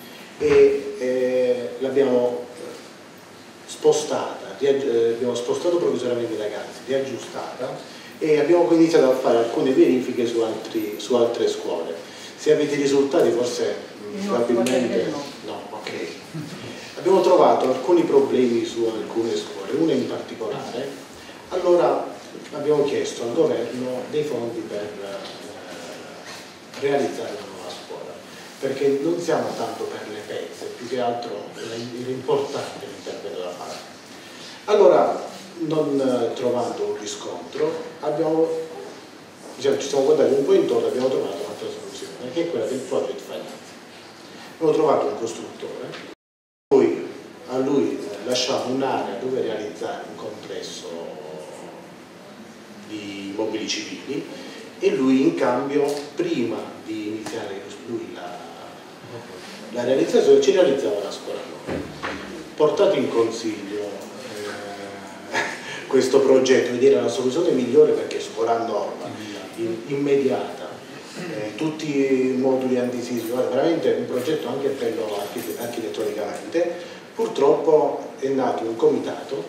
I: e l'abbiamo spostata, abbiamo spostato provvisoriamente i ragazzi, riaggiustata e abbiamo iniziato a fare alcune verifiche su altre scuole. Se avete i risultati forse probabilmente no, ok. Abbiamo trovato alcuni problemi su alcune scuole, una in particolare. Allora abbiamo chiesto al governo dei fondi per realizzare una nuova scuola, perché non siamo tanto per le pezze, più che altro era importante l'intervento da fare. Allora, non trovando un riscontro, ci siamo guardati un po' intorno e abbiamo trovato un'altra soluzione, che è quella del project finance. Abbiamo trovato un costruttore. A lui lasciamo un'area dove realizzare un complesso di immobili civili e lui in cambio, prima di iniziare lui la realizzazione, ci realizzava la scuola nuova. Portato in consiglio questo progetto ed era la soluzione migliore perché scuola norma, immediata, tutti i moduli antisismici, veramente un progetto anche bello architettonicamente. Purtroppo è nato un comitato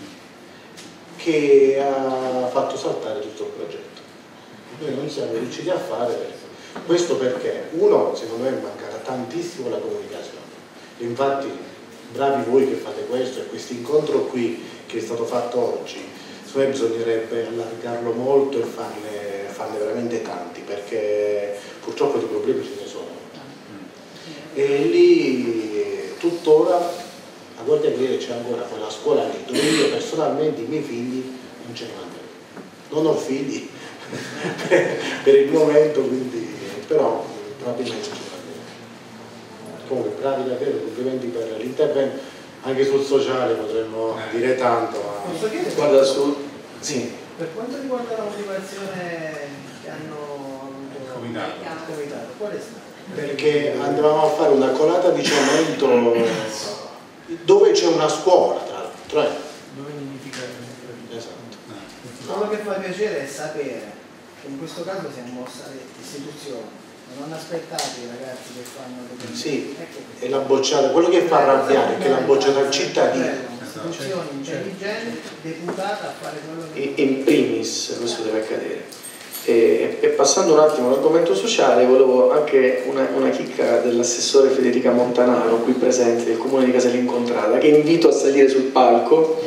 I: che ha fatto saltare tutto il progetto. Noi non siamo riusciti a fare questo perché, uno, secondo me è mancata tantissimo la comunicazione. Infatti, bravi voi che fate questo e questo incontro qui che è stato fatto oggi, secondo me bisognerebbe allargarlo molto e farne veramente tanti, perché purtroppo di problemi ce ne sono. E lì tuttora a Guardiagrele c'è ancora quella scuola lì dove io personalmente i miei figli non ce ne manderei. Non ho figli per il momento, quindi, però probabilmente ce ne manderei. Comunque bravi davvero, complimenti per l'intervento, anche sul sociale potremmo dire tanto, ma
F: Posso chiedere?
A: Guarda su... Sì.
F: Per quanto riguarda la motivazione che hanno avuto il comitato, qual è stata?
I: perché andavamo a fare una colata di cemento dove c'è una scuola, tra l'altro.
F: Dove nidificare?
I: Esatto.
F: Quello che fa piacere è sapere che in questo caso si è mossa le istituzioni, non aspettato i ragazzi che fanno le cose.
I: Sì,
F: Ecco.
I: e l'ha bocciata, quello che fa arrabbiare è che l'ha bocciata il cittadino.
F: Istituzioni intelligenti, deputata a fare quello che...
A: In primis questo deve accadere. E passando un attimo all'argomento sociale, volevo anche una chicca dell'assessore Federica Montanaro, qui presente, del comune di Casale Incontrata, che invito a salire sul palco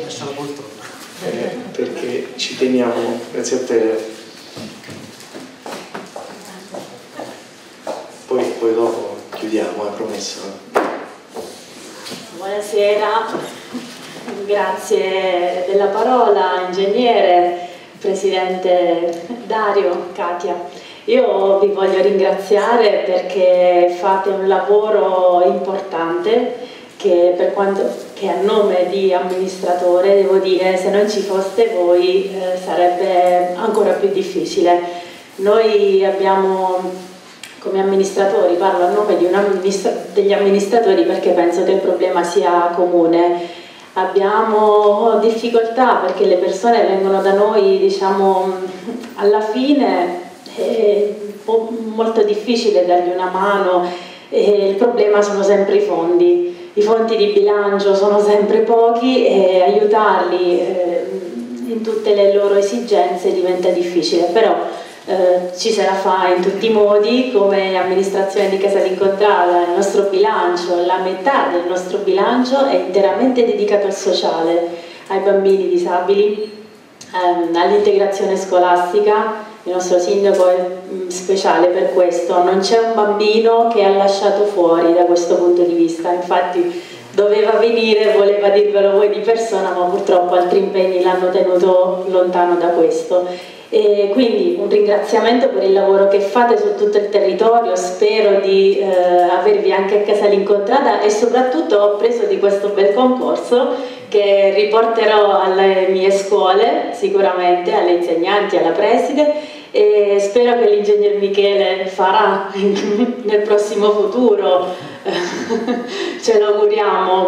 A: perché ci teniamo. Grazie a te. Poi dopo chiudiamo, è promesso.
B: Buonasera, grazie della parola, ingegnere. Presidente Dario, Katia, io vi voglio ringraziare perché fate un lavoro importante che a nome di amministratore, devo dire, se non ci foste voi sarebbe ancora più difficile. Noi abbiamo
H: come amministratori, parlo a nome degli amministratori perché penso che il problema sia comune. Abbiamo difficoltà perché le persone vengono da noi, diciamo, alla fine è molto difficile dargli una mano, il problema sono sempre i fondi di bilancio sono sempre pochi e aiutarli in tutte le loro esigenze diventa difficile, però ci se la fa in tutti i modi. Come amministrazione di Casa Rincontrata, il nostro bilancio, la metà del nostro bilancio è interamente dedicato al sociale, ai bambini disabili, all'integrazione scolastica. Il nostro sindaco è speciale per questo, non c'è un bambino che ha lasciato fuori da questo punto di vista, infatti doveva venire, voleva dirvelo voi di persona, ma purtroppo altri impegni l'hanno tenuto lontano da questo. E quindi un ringraziamento per il lavoro che fate su tutto il territorio, spero di avervi anche a Casa Rincontrata e soprattutto ho preso di questo bel concorso che riporterò alle mie scuole, sicuramente alle insegnanti, alla preside, e spero che l'ingegner Michele farà nel prossimo futuro, ce l'auguriamo,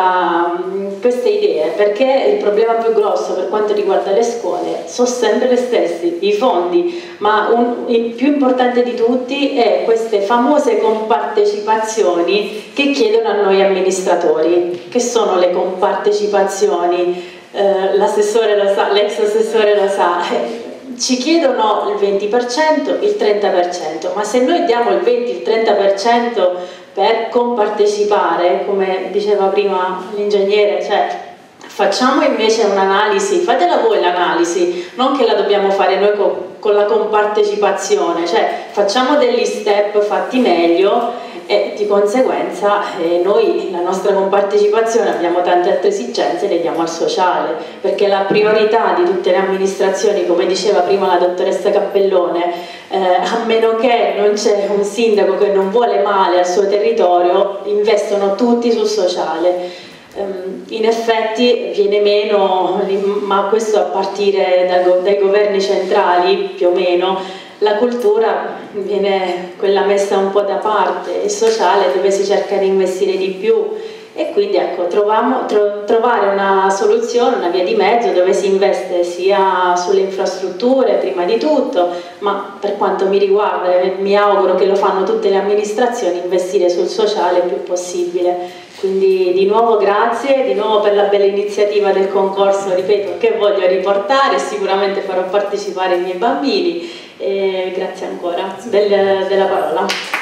H: queste idee, perché il problema più grosso per quanto riguarda le scuole sono sempre le stesse, i fondi, ma il più importante di tutti è queste famose compartecipazioni che chiedono a noi amministratori. Che sono le compartecipazioni? L'assessore lo sa, l'ex assessore lo sa. Ci chiedono il 20%, il 30%, ma se noi diamo il 20, il 30% per compartecipare, come diceva prima l'ingegnere, cioè facciamo invece un'analisi, fatela voi l'analisi, non che la dobbiamo fare noi con la compartecipazione, cioè facciamo degli step fatti meglio e di conseguenza noi la nostra compartecipazione, abbiamo tante altre esigenze, le diamo al sociale, perché la priorità di tutte le amministrazioni, come diceva prima la dottoressa Cappellone, a meno che non c'è un sindaco che non vuole male al suo territorio, investono tutti sul sociale. In effetti viene meno, ma questo a partire dai governi centrali più o meno, la cultura viene quella messa un po' da parte, il sociale dove si cerca di investire di più e quindi ecco, trovare una soluzione, una via di mezzo dove si investe sia sulle infrastrutture prima di tutto, ma per quanto mi riguarda mi auguro che lo fanno tutte le amministrazioni, investire sul sociale il più possibile. Quindi di nuovo grazie, di nuovo per la bella iniziativa del concorso, ripeto, che voglio riportare, sicuramente farò partecipare i miei bambini e grazie ancora della parola.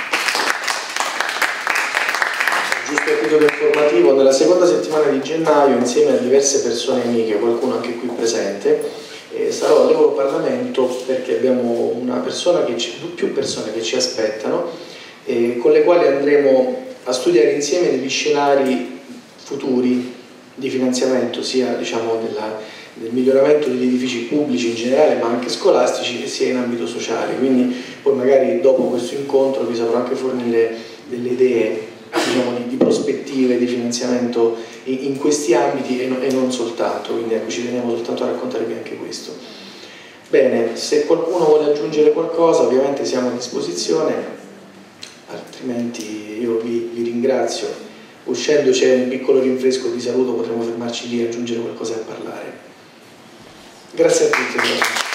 A: Giusto a titolo informativo, nella seconda settimana di gennaio, insieme a diverse persone amiche, qualcuno anche qui presente, sarò all'Europarlamento perché abbiamo più persone che ci aspettano, con le quali andremo a studiare insieme degli scenari futuri di finanziamento, sia diciamo del miglioramento degli edifici pubblici in generale, ma anche scolastici, sia in ambito sociale. Quindi poi magari dopo questo incontro vi saprò anche fornire delle idee, diciamo, di prospettive di finanziamento in questi ambiti e non soltanto, quindi ecco, ci teniamo soltanto a raccontarvi anche questo. Bene, se qualcuno vuole aggiungere qualcosa ovviamente siamo a disposizione, altrimenti io vi ringrazio. Uscendo c'è un piccolo rinfresco di saluto, potremo fermarci lì e aggiungere qualcosa a parlare. Grazie a tutti.